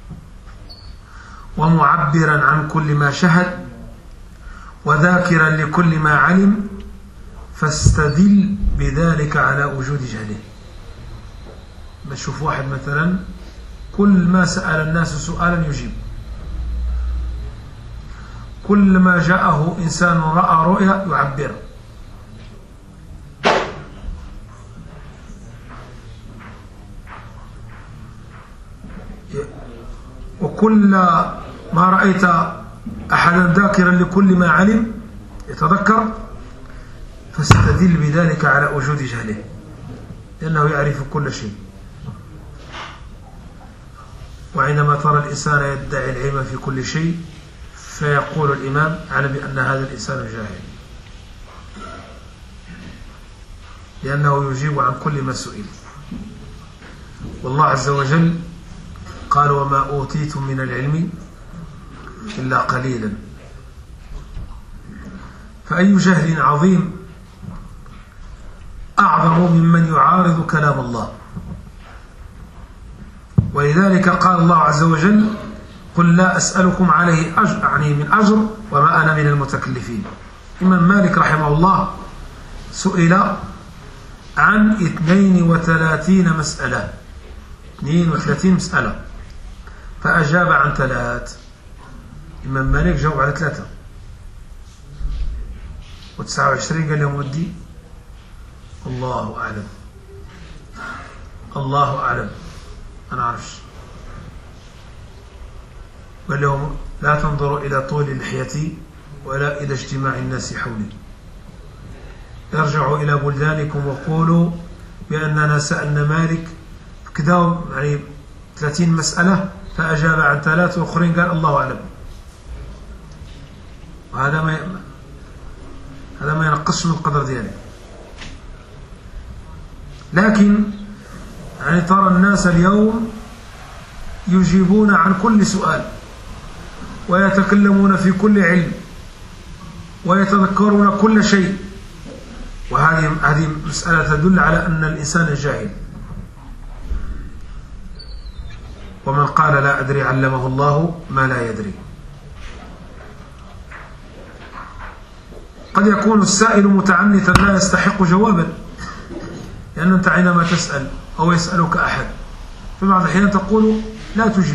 ومعبرا عن كل ما شهد وذاكرا لكل ما علم فاستدل بذلك على وجود جهله. ما تشوف واحد مثلا كل ما سأل الناس سؤالا يجيب، كل ما جاءه إنسان رأى رؤيا يعبر، وكل ما رأيت أحدا ذاكرا لكل ما علم يتذكر فاستدل بذلك على وجود جهله، لأنه يعرف كل شيء. وعندما ترى الإنسان يدعي العلم في كل شيء فيقول الإمام: اعلم بأن هذا الإنسان جاهل، لأنه يجيب عن كل ما سئل. والله عز وجل قال: وما أوتيتم من العلم إلا قليلا. فأي جهل عظيم أعظم ممن يعارض كلام الله. ولذلك قال الله عز وجل: قل لا أسألكم عليه أجر، يعني من أجر، وما أنا من المتكلفين. إمام مالك رحمه الله سئل عن اثنين وثلاثين مسألة اثنين وثلاثين مسألة فأجاب عن ثلاث. إمام مالك جاوب على ثلاثة، وتسعة وعشرين قال لهم: ودي الله أعلم الله أعلم أنا أعرفش. قال لهم: لا تنظروا إلى طول لحيتي ولا إلى اجتماع الناس حولي، ارجعوا إلى بلدانكم وقولوا بأننا سألنا مالك كذا، يعني ثلاثين مسألة فأجاب عن ثلاث، وآخرين قال الله أعلم. وهذا ما هذا ما ينقص من القدر ديالي. لكن يعني ترى الناس اليوم يجيبون عن كل سؤال ويتكلمون في كل علم ويتذكرون كل شيء، وهذه هذه مسألة تدل على أن الإنسان جاهل. ومن قال لا أدري علمه الله ما لا يدري. قد يكون السائل متعنتا لا يستحق جوابا، لأن أنت حينما تسأل أو يسألك أحد في بعض الأحيان تقول لا تجب،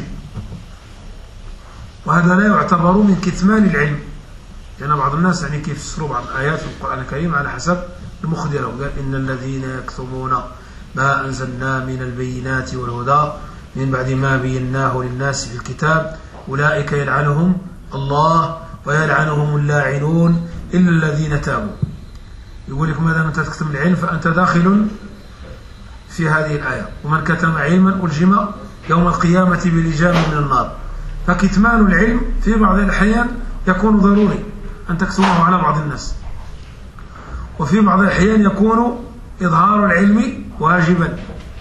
وهذا لا يعتبر من كتمان العلم، لأن بعض الناس يعني كيف يفسروا بعض الآيات في القرآن الكريم على حسب المخ ديالهم. قال: إن الذين يكتمون ما أنزلنا من البينات والهدى من بعد ما بيناه للناس في الكتاب أولئك يلعنهم الله ويلعنهم اللاعنون إلا الذين تابوا. يقول لك: ما دام أنت تكتم العلم فأنت داخل في هذه الآية. ومن كتم علما ألجم يوم القيامة بلجام من النار. فكتمان العلم في بعض الأحيان يكون ضروري أن تكتمه على بعض الناس، وفي بعض الأحيان يكون إظهار العلم واجبا.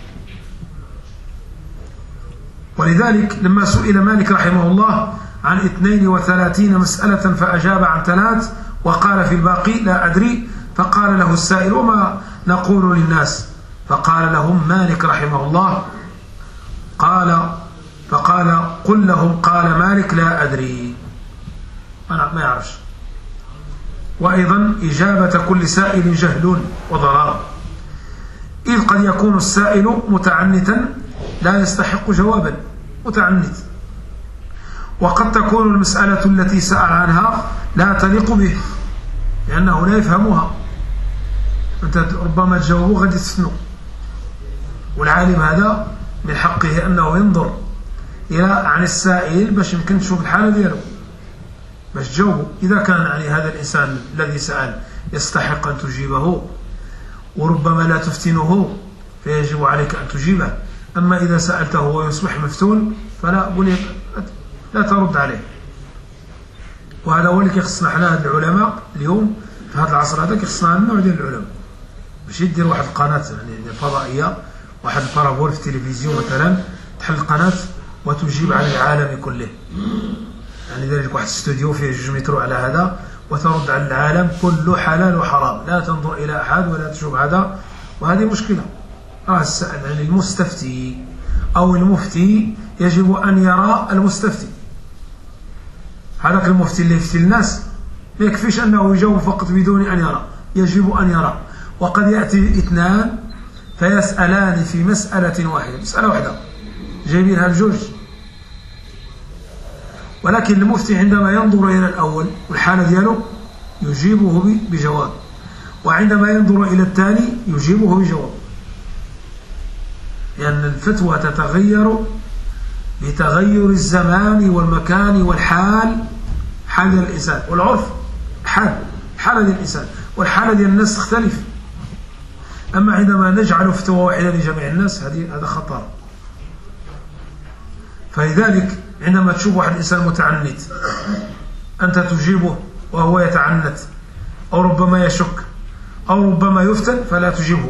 ولذلك لما سئل مالك رحمه الله عن اثنين وثلاثين مسألة فأجاب عن ثلاث وقال في الباقي لا أدري، فقال له السائل وما نقول للناس؟ فقال لهم مالك رحمه الله قال فقال قل لهم قال مالك لا أدري، أنا ما يعرفش. وأيضا إجابة كل سائل جهل وضلال، إذ قد يكون السائل متعنتا لا يستحق جوابا، متعنت، وقد تكون المسألة التي سأل عنها لا تليق به لأنه لا يفهمها، أنت ربما تجاوبه غادي تفتنه. والعالم هذا من حقه أنه ينظر إلى عن السائل باش يمكن تشوف الحالة دياله باش تجاوبه. إذا كان يعني هذا الإنسان الذي سأل يستحق أن تجيبه وربما لا تفتنه فيجب عليك أن تجيبه. أما إذا سألته ويصبح مفتون فلا لا ترد عليه. وهذا هو اللي كيخصنا حنا هاد العلماء اليوم في هذا العصر هذا، كيخصنا النوع ديال العلماء باش يدير واحد القناة يعني فضائية، واحد البارابول في التلفزيون مثلا، تحل القناة وتجيب عن العالم كله، يعني داير واحد الاستوديو فيه جوج مترو على هذا وترد على العالم كله حلال وحرام، لا تنظر إلى أحد ولا تشوف هذا. وهذه مشكلة. راه السائل يعني المستفتي أو المفتي يجب أن يرى المستفتي. هذاك المفتي اللي يفتي الناس ما يكفيش أنه يجاوب فقط بدون أن يرى، يجب أن يرى. وقد يأتي اثنان فيسألان في مسألة واحدة، مسألة واحدة جايبينها الجوج، ولكن المفتي عندما ينظر إلى الأول والحالة دياله يجيبه بجواب، وعندما ينظر إلى الثاني يجيبه بجواب، لأن الفتوى تتغير بتغير الزمان والمكان والحال، حال الإنسان والعرف، حال حالة الإنسان والحالة ديال الناس تختلف. أما عندما نجعل فتوى واحدة لجميع الناس هذا خطر. فلذلك عندما تشوف واحد الإنسان متعنت أنت تجيبه وهو يتعنت أو ربما يشك أو ربما يفتن فلا تجيبه،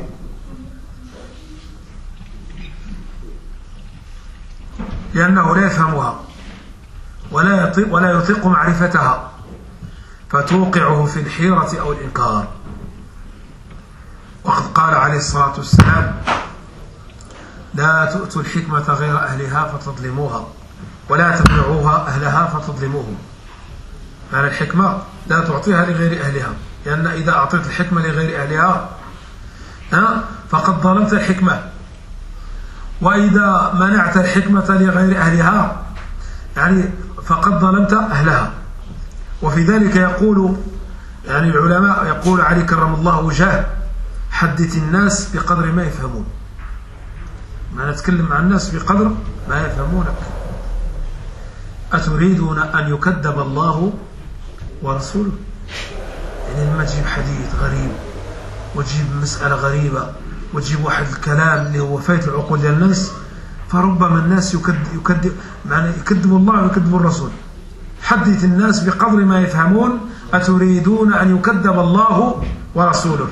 لأنه لا يفهمها ولا يطيق ولا يطيق معرفتها فتوقعه في الحيرة أو الإنكار. وقد قال عليه الصلاة والسلام لا تؤتوا الحكمة غير أهلها فتظلموها ولا تمنعوها أهلها فتظلموهم. يعني الحكمة لا تعطيها لغير أهلها، لأن إذا أعطيت الحكمة لغير أهلها فقد ظلمت الحكمة، وإذا منعت الحكمة لغير أهلها يعني فقد ظلمت أهلها. وفي ذلك يقول يعني العلماء، يقول علي كرم الله وجهه حدث الناس بقدر ما يفهمون، ما نتكلم مع الناس بقدر ما يفهمونك. أتريدون أن يكذب الله ورسوله؟ يعني لما تجيب حديث غريب وتجيب مسألة غريبة وتجيب واحد الكلام اللي هو فايت العقول ديال الناس، فربما الناس يكذب يكذب يعني يكذب الله ويكذب الرسول. حدث الناس بقدر ما يفهمون. أتريدون أن يكذب الله ورسوله.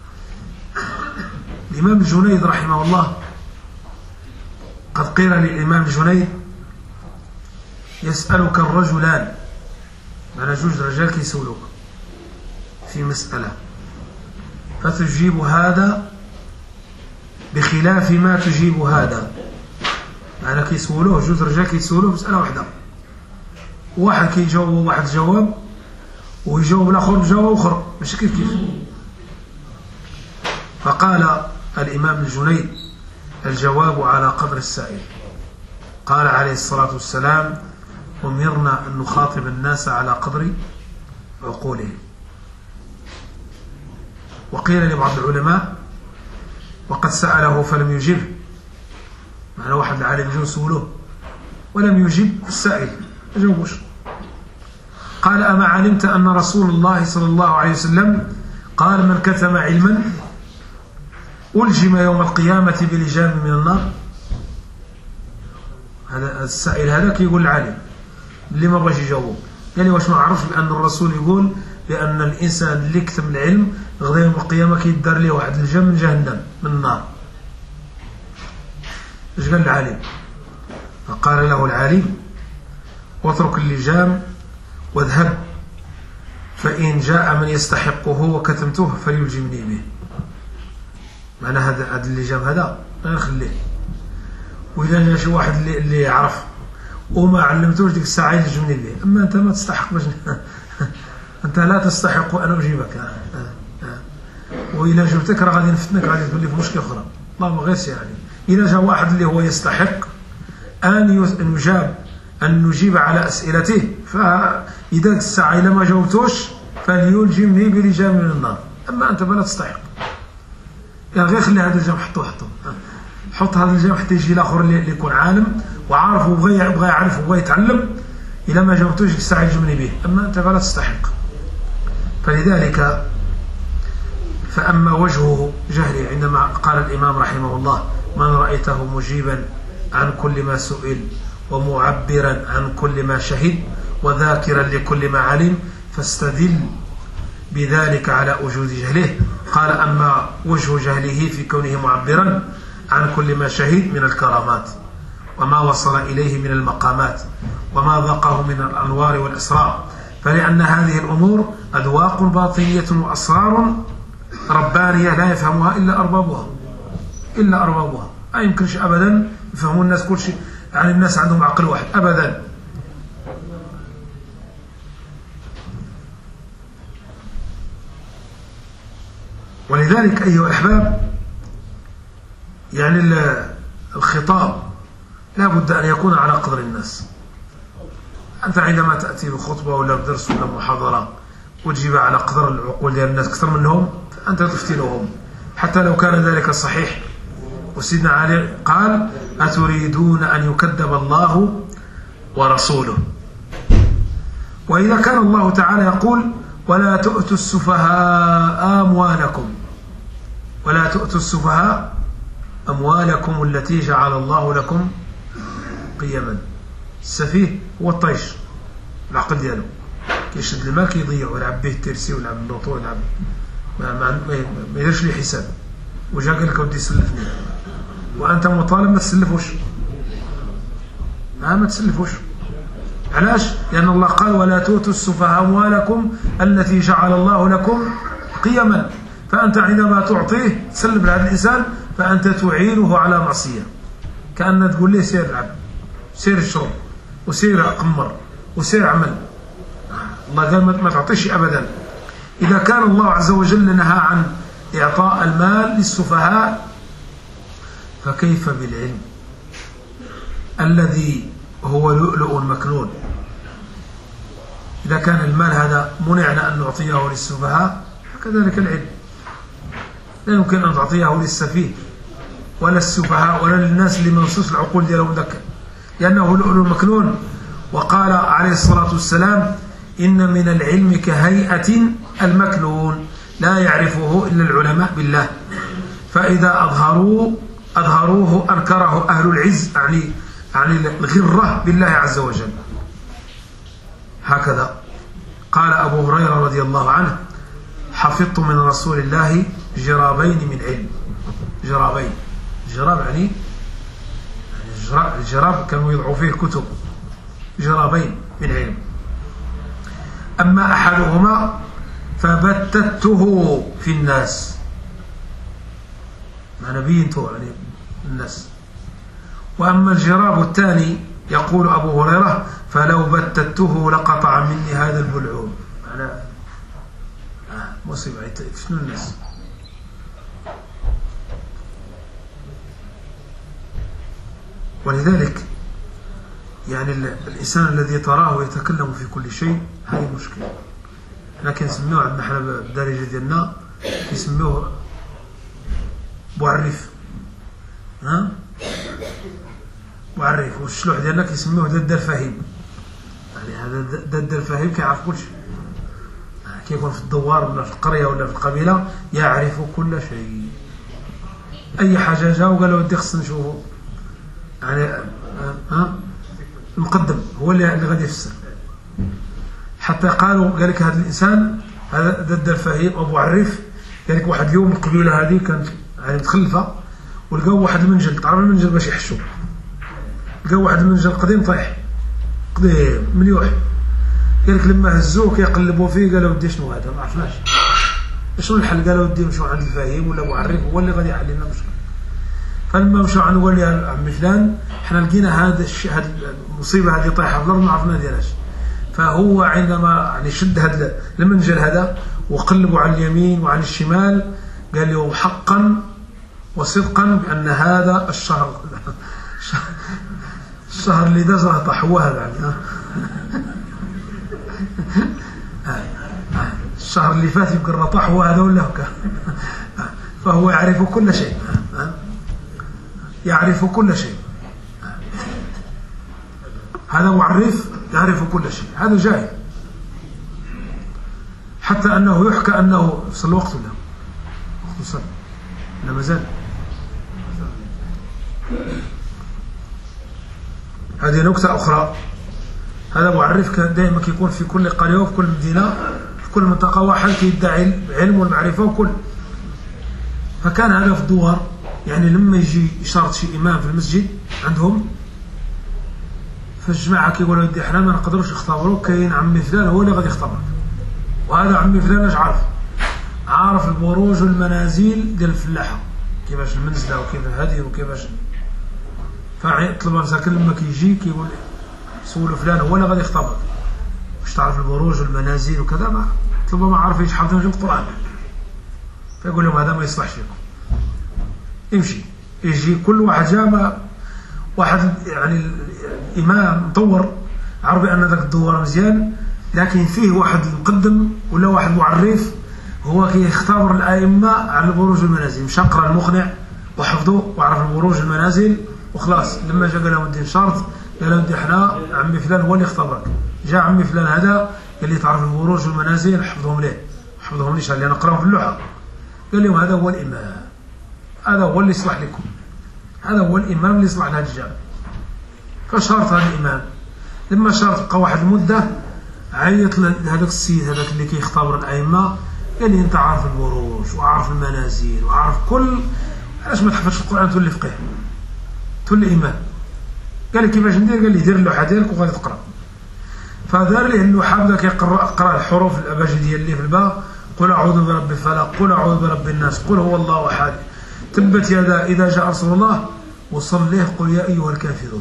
الإمام الجنيد رحمه الله قد قيل للإمام الجنيد يسألك الرجلان، معنا جوج رجال كيسولوك في مسألة فتجيب هذا بخلاف ما تجيب هذا. معنا كيسولوه جوج رجال كيسولوه مسألة واحدة، واحد كيجاوب واحد جواب ويجاوب الآخر بجواب آخر ماشي كيف كيف. فقال الإمام الجنيد الجواب على قدر السائل. قال عليه الصلاة والسلام أمرنا أن نخاطب الناس على قدر عقولهم. وقيل لبعض العلماء وقد سأله فلم يجب، معنى واحد العالم جو سولوه ولم يجب السائل ما جاوبوش. قال أما علمت أن رسول الله صلى الله عليه وسلم قال من كتم علما ألجم يوم القيامة بلجام من النار؟ هذا السائل هذا كيقول العالم اللي ما بغاش يجاوبه، يعني واش ما عرفش بأن الرسول يقول بأن الإنسان اللي كتم العلم غدا يوم القيامة كيدار ليه واحد الجم من جهنم من النار. اش قال العالم؟ فقال له العالم: واترك اللجام واذهب، فإن جاء من يستحقه وكتمته فليلجمني به. معنى هذا هذا اللجام هذا غنخليه، وإذا جا شي واحد اللي, اللي يعرف وما علمتوش ديك الساعة يلجمني به. أما أنت ما تستحق باش أنت لا تستحق أن أجيبك. وإذا جبتك راه غادي نفتنك، غادي تقول لي في مشكلة أخرى. اللهم غير يعني إذا جاء واحد اللي هو يستحق أن يجاب أن نجيب على أسئلته، فإذا الساعة إذا ما جاوبتوش فليلجمني بلجام من النار. أما أنت فلا تستحق. يا غير خلي هذا الجام حطوه حطوه حط هذا الجام حتى يجي الآخر اللي يكون عالم وعارف وبغى يبغى يعرف وبغى يتعلم، إذا ما جاوبتوش الساعة يلجمني به. أما أنت فلا تستحق. فلذلك فأما وجهه جهلي عندما قال الإمام رحمه الله: من رأيته مجيبا عن كل ما سئل ومعبرا عن كل ما شهد وذاكرا لكل ما علم فاستدل بذلك على وجود جهله. قال: أما وجه جهله في كونه معبرا عن كل ما شهد من الكرامات وما وصل إليه من المقامات وما ذاقه من الأنوار والأسرار، فلأن هذه الأمور أذواق باطنية وأسرار ربانية لا يفهمها إلا أربابها إلا أربابها. ما يمكنش أبدا يفهمون الناس كل شيء، يعني الناس عندهم عقل واحد أبدا. ولذلك أيها الأحباب، يعني الخطاب لا بد أن يكون على قدر الناس. أنت عندما تأتي بخطبة ولا بدرس ولا محاضرة وتجيب على قدر العقول ديال الناس أكثر منهم، فأنت تفتنهم حتى لو كان ذلك صحيح. وسيدنا علي قال: أتريدون أن يكذب الله ورسوله؟ وإذا كان الله تعالى يقول: ولا تؤتوا السفهاء أموالكم ولا تؤتوا السفهاء أموالكم التي جعل الله لكم قيما. السفيه هو الطيش، العقل ديالو كيشد المال كيضيع ويلعب به الترسي ويلعب اللوطو ويلعب ما ما ما يديرش لي حساب. وجا قال لك ودي سلفني، وأنت مطالب ما تسلفوش. ما ما تسلفوش. علاش؟ لأن الله قال: ولا تؤتوا السفهاء أموالكم التي جعل الله لكم قيما. فأنت عندما تعطيه تسلف لهذا الإنسان فأنت تعينه على معصية، كأن تقول لي سير العب، سير الشرب، وسير قمر، وسير عمل. الله قال ما تعطيش أبدا. إذا كان الله عز وجل نهى عن إعطاء المال للسفهاء، فكيف بالعلم الذي هو لؤلؤ مكنون؟ إذا كان المال هذا منعنا أن نعطيه للسفهاء، فكذلك العلم لا يمكن أن تعطيه للسفيه ولا السفهاء ولا للناس اللي منصوص العقول ديالهم ذكر، لأنه لؤلؤ مكنون. وقال عليه الصلاة والسلام: إن من العلم كهيئة المكنون لا يعرفه إلا العلماء بالله، فإذا أظهروا أظهروه أنكره أهل العز، يعني يعني الغرة بالله عز وجل. هكذا قال أبو هريرة رضي الله عنه: حفظت من رسول الله جرابين من علم. جرابين، جراب يعني الجراب كانوا يضعوا فيه الكتب. جرابين من علم. أما أحدهما فبتته في الناس، معنى بينته يعني الناس. وأما الجراب الثاني يقول أبو هريرة: فلو بتته لقطع مني هذا البلعوم. معنى آه مصيبة شنو الناس. ولذلك يعني الإنسان الذي تراه يتكلم في كل شيء هذه مشكلة. لكن نسميوه عندنا احنا بالدارجة ديالنا يسميوه معرف. ها معرف. والشلوح ديالنا كيسميوه دد الفهيم. يعني هذا دد الفهيم كيعرف كل شيء، كيكون في الدوار ولا في القرية ولا في القبيلة يعرف كل شيء. أي حاجة جا وقال له ودي خصنا نشوفه، يعني ها المقدم هو اللي غادي يفسر. حتى قالوا قال لك هذا الإنسان هذا ضد الفهيم أبو عريف. قال لك واحد يوم القبيلة هذه كانت يعني متخلفة، ولقاو واحد المنجل، تعرف المنجل باش يحشوا، لقاو واحد المنجل قديم طايح قديم مليوح. قال لك لما هزوه كيقلبوا فيه قالوا ودي شنو هذا ما عرفناش شنو الحل. قالوا ودي مشوا عند الفهيم ولا ابو عريف هو اللي غادي يحل لنا المشكل. فلما مشوا عند ولي عمي فلان حنا لقينا هذا الشيء، هذه المصيبه هذه طايحه في الارض ما عرفنا نديرهاش. فهو عندما يعني شد هذا المنجل هذا وقلبوا على اليمين وعلى الشمال قال لهم حقا وصدقا بان هذا الشهر الشهر اللي داز راه طاح هو هذا يعني الشهر اللي فات يمكن راه طاح هو هذا ولا هكا. فهو يعرف كل شيء، يعرف كل شيء. هذا معرف يعرف كل شيء، هذا جاهل. حتى أنه يحكى أنه صلى الوقت ولا وقت صلى لا مازال. هذه نكتة أخرى. هذا معرف كان دائما كيكون في كل قرية وفي كل مدينة في كل منطقة واحد كيدعي العلم والمعرفة وكل. فكان هذا في الدوار، يعني لما يجي يشارط شي إمام في المسجد عندهم فالجماعة كيقولوا ودي احنا ما نقدروش نختبروك، كاين عمي فلان هو اللي غادي يختبرك. وهذا عمي فلان اش عارف؟ عارف البروج والمنازل ديال الفلاحة، كيفاش المنزلة وكيف الهدي وكيفاش. فطلب مساكن لما كيجي كيقول سولوا فلان هو اللي غادي يختبرك، واش تعرف البروج والمنازل وكذا. ما طلب ما عارف ايش حافظين في القرآن. فيقول لهم هذا ما يصلحش فيكم، امشي. يجي كل واحد جاء واحد يعني الإمام مطور عرف أن ذاك الدوار مزيان، لكن فيه واحد مقدم ولا واحد معرف هو كيختبر الأئمة على البروج والمنازل، مشى قرا المقنع وحفظوا وعرف البروج والمنازل وخلاص. لما جا قال له ودي شرط، قال له ودي احنا عمي فلان هو اللي اختبرك. جاء عمي فلان هذا قال لي تعرف البروج والمنازل، حفظهم ليه؟ حفظهم ليش؟ اللي نقراهم في اللوحة. قال لهم هذا هو الإمام، هذا هو اللي يصلح لكم، هذا هو الإمام اللي يصلح لهذا الجامع. فشرط هذا الإمام. لما شرط بقى واحد المدة عيط لهذاك السيد هذاك اللي كيختبر الأئمة، قال لي أنت عارف البروج وعارف المنازل وعارف كل، علاش ما تحفظش القرآن تولي فقيه تولي إمام؟ قال لي كيفاش ندير؟ قال لي دير اللوحة ديالك وغادي تقرأ. فدار ليه اللوحة، بدا كيقرأ قرأ الحروف الأبجدية اللي في الباء، قل أعوذ برب الفلق، قل أعوذ برب الناس، قل هو الله أحد، تبت يدا إذا جاء رسول الله، وصليه قل يا أيها الكافرون.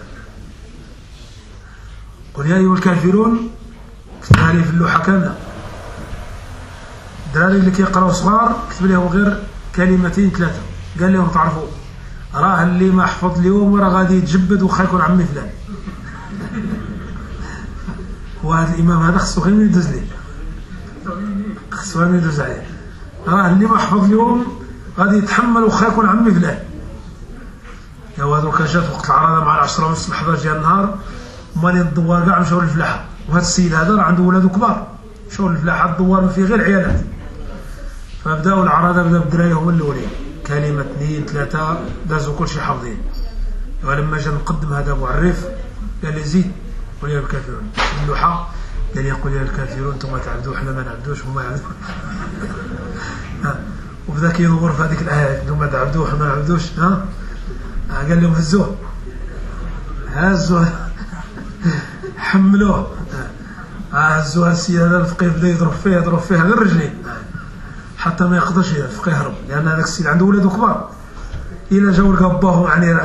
قل يا أيها الكافرون كتبها لي في اللوحة كاملة. الدراري اللي كيقراو صغار كتب لهم غير كلمتين ثلاثة، قال لهم تعرفوا راه اللي ما حفظ اليوم وراه غادي يتجبد وخا يكون عمي فلان. وهذا الإمام هذا خصو غير يدوز ليه، خصو غير يدوز عليه. راه اللي ما حفظ اليوم غادي يتحمل وخا يكون عمي فلان. يا هذو كان جات وقت العراضه مع العشرة ونص الحضر ديال النهار، مالين الدوار كاع مشاو للفلاحه، وهذا السيد هذا راه عنده ولادو كبار، مشاو للفلاحه الدوار ما فيه غير عيالات. فبداو العراضه بداو الدراري هما الاولين، كلمه اثنين ثلاثه دازوا كلشي حافظين. ولما جا نقدم هذا معرف قال لي زيد قل يا الكافرون اللوحه، قال لي قل يا الكافرون انتم تعبدوا حنا ما نعبدوش هما يعبدوا. وبدا كيدور في هذيك الايات انتم تعبدوا حنا ما نعبدوش. ها قال لهم هزوه هزوه حملوه، هزوه السيد هذا الفقيه بدا يضرب فيه يضرب فيه غير رجلين حتى ما يقدرش الفقيه يهرب، لان هذاك السيد عنده ولاد كبار. الى جاو لقى باهم يعني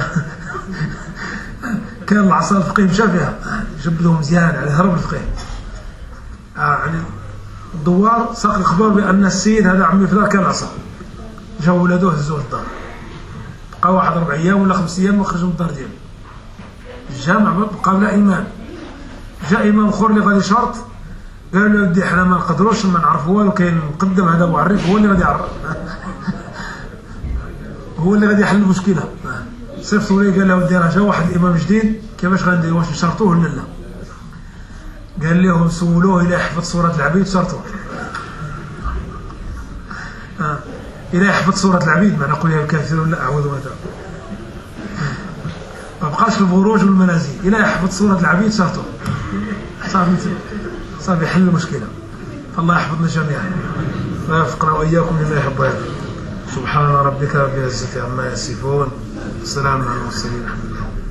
كان العصا الفقيه مشى فيها جبدوه مزيان على هرب الفقيه. يعني الدوار ساق الخبر بان السيد هذا عمي فلان كان عصا، جاو ولادو هزوه للدار، بقى واحد ربع ايام ولا خمس ايام ما خرج من الدار ديالو. الجامع بقى بلا امام، جاء امام اخر اللي غادي شرط، قال له ودي حنا ما نقدروش ما نعرفوا والو، كاين مقدم هذا معرف هو اللي غادي يعرف هو اللي غادي يحل المشكله. صيفطوا ليه قال له ودي راه جا واحد الامام جديد كيفاش غندير، واش نشرطوه ولا لا؟ قال لهم سولوه الى يحفظ سوره العبيد شرطوه. آه. الى يحفظ سوره العبيد معنى قل يا الكافرون لا اعوذ بالله، ما بقاش البروج والمنازل، الى يحفظ سوره العبيد شرطوه. صافي صافي حل المشكله. فالله يحفظنا جميعا ويوفقنا وإياكم لما يحب ويرضى. سبحان ربك رب العزة عما يصفون، السلام على المرسلين، الحمد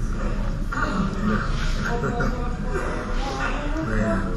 لله.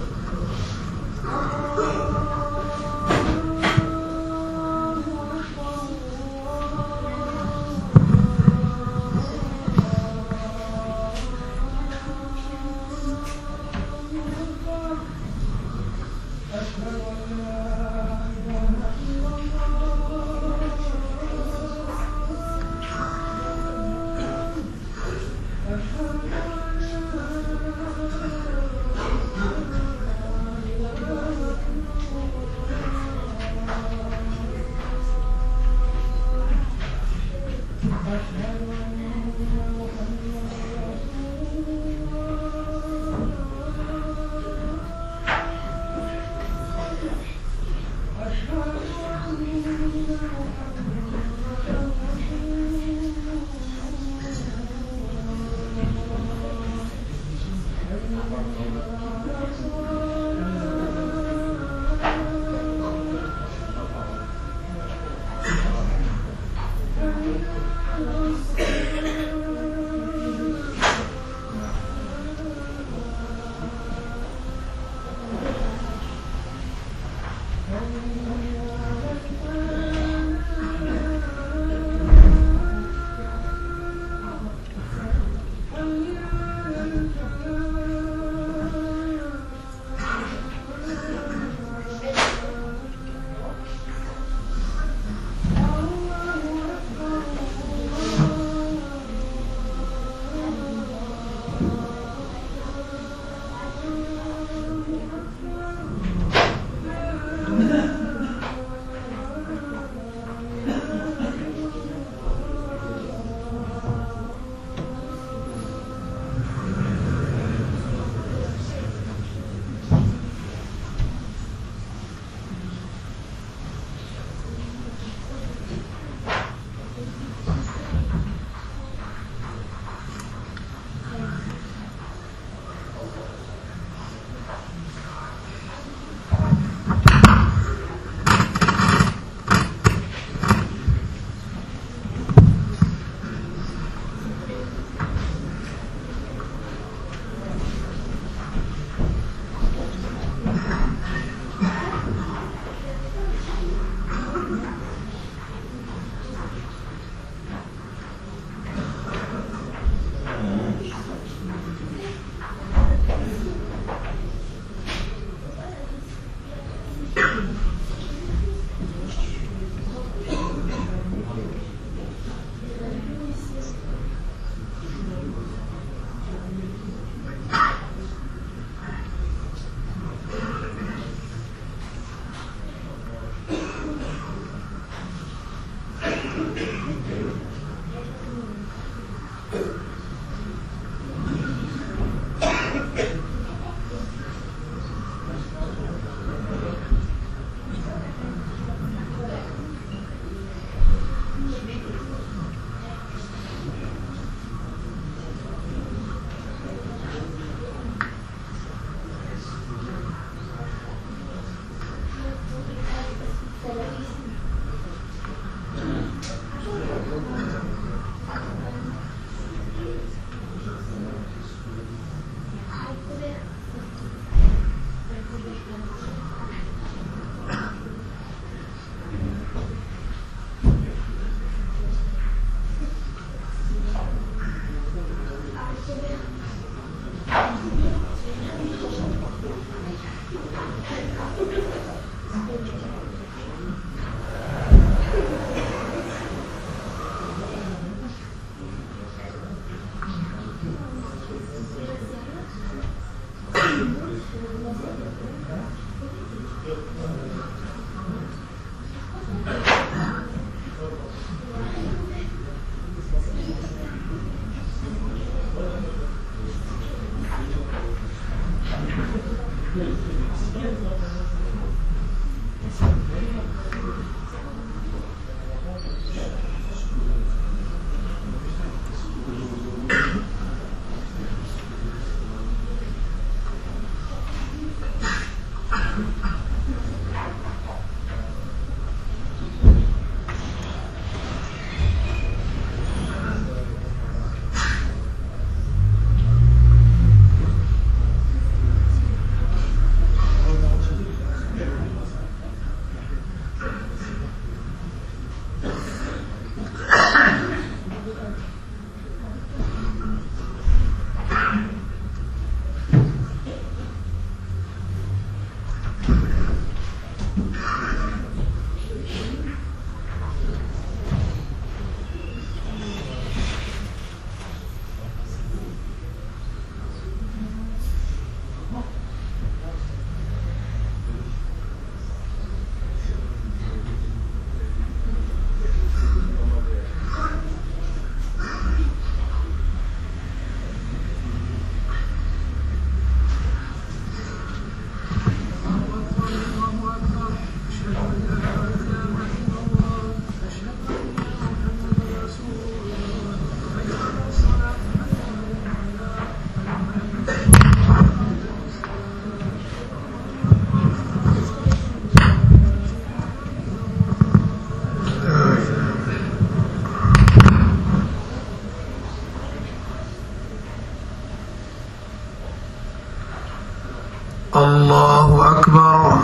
الله أكبر.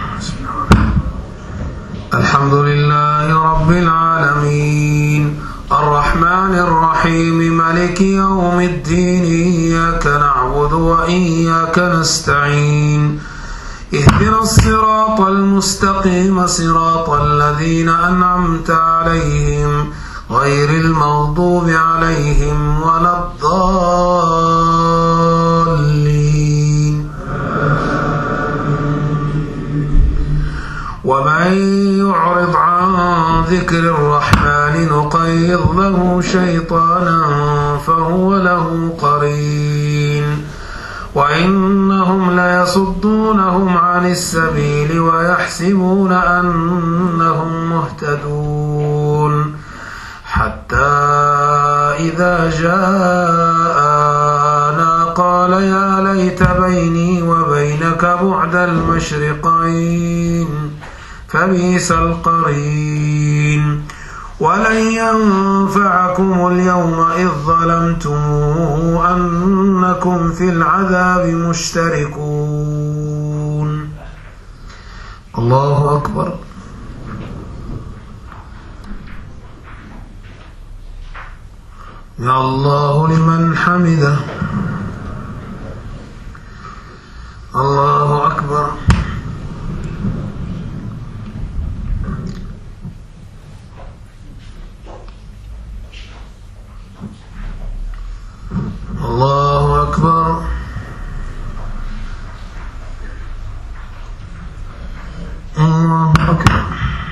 الحمد لله رب العالمين الرحمن الرحيم مالك يوم الدين إياك نعبد وإياك نستعين اهدنا الصراط المستقيم صراط الذين أنعمت عليهم غير المغضوب عليهم ولا الضالين. ومن يعرض عن ذكر الرحمن نقيض له شيطانا فهو له قرين وإنهم ليصدونهم عن السبيل ويحسبون أنهم مهتدون حتى إذا جاءنا قال يا ليت بيني وبينك بعد المشرقين فبئس القرين. ولن ينفعكم اليوم إذ ظلمتم أنكم في العذاب مشتركون. الله أكبر. يا الله لمن حمده. الله أكبر. الله أكبر. الله أكبر.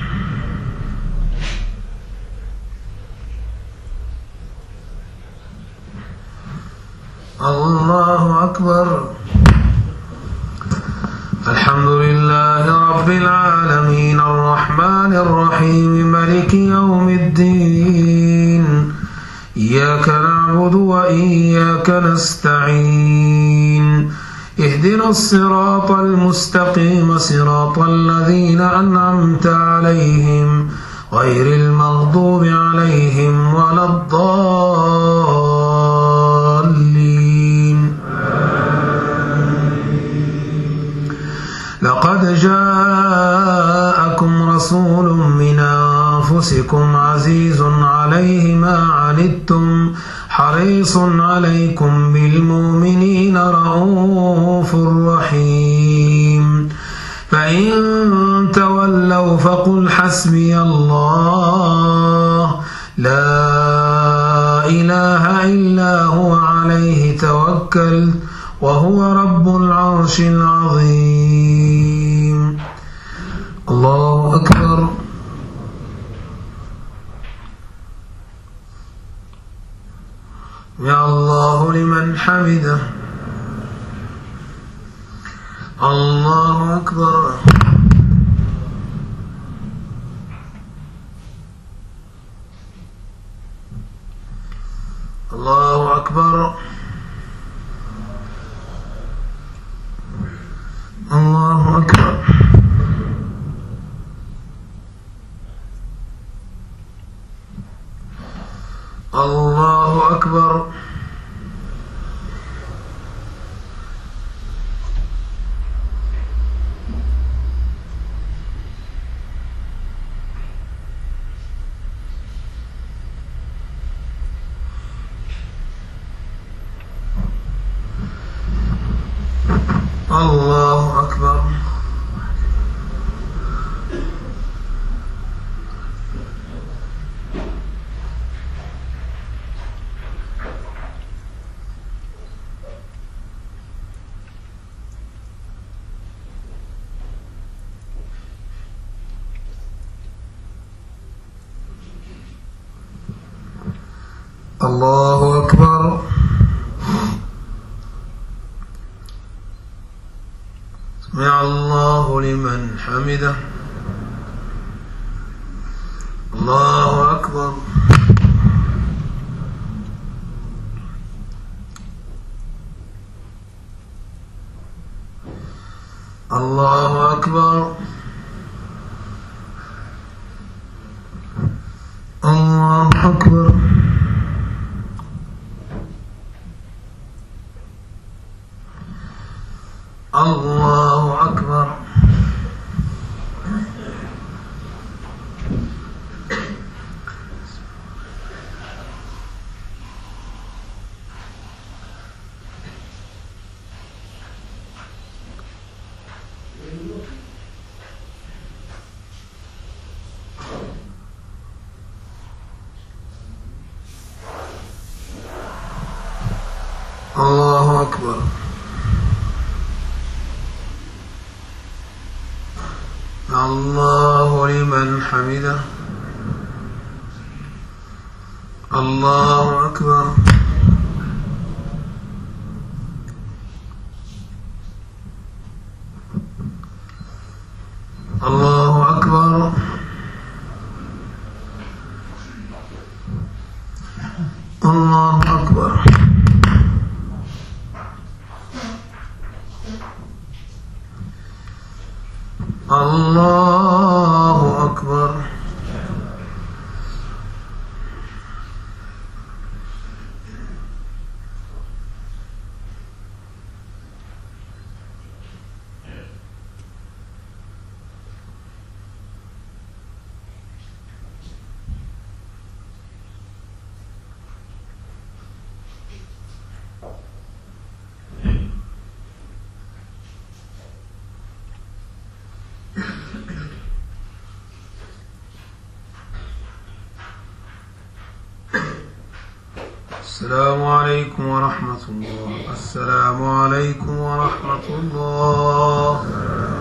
الله أكبر. الحمد لله رب العالمين الرحمن الرحيم مالك يوم الدين إياك نعبد وإياك نستعين اهدنا الصراط المستقيم صراط الذين أنعمت عليهم غير المغضوب عليهم ولا الضالين. لقد جاءكم رسول من أنفسكم عزيز عليه ما عنتم حريص عليكم بالمؤمنين رؤوف رحيم. فإن تولوا فقل حسبي الله لا إله إلا هو عليه توكلت وهو رب العرش العظيم. الله أكبر. يا الله لمن حمده. الله أكبر. الله أكبر. الله أكبر. الله أكبر. الله أكبر. الله أكبر. سمع الله لمن حمده. الله أكبر. الله أكبر. الله أكبر. الله أكبر. الله أكبر. الله لمن حمده. الله أكبر. الله أكبر. الله أكبر. الله أكبر. السلام عليكم ورحمة الله. السلام عليكم ورحمة الله.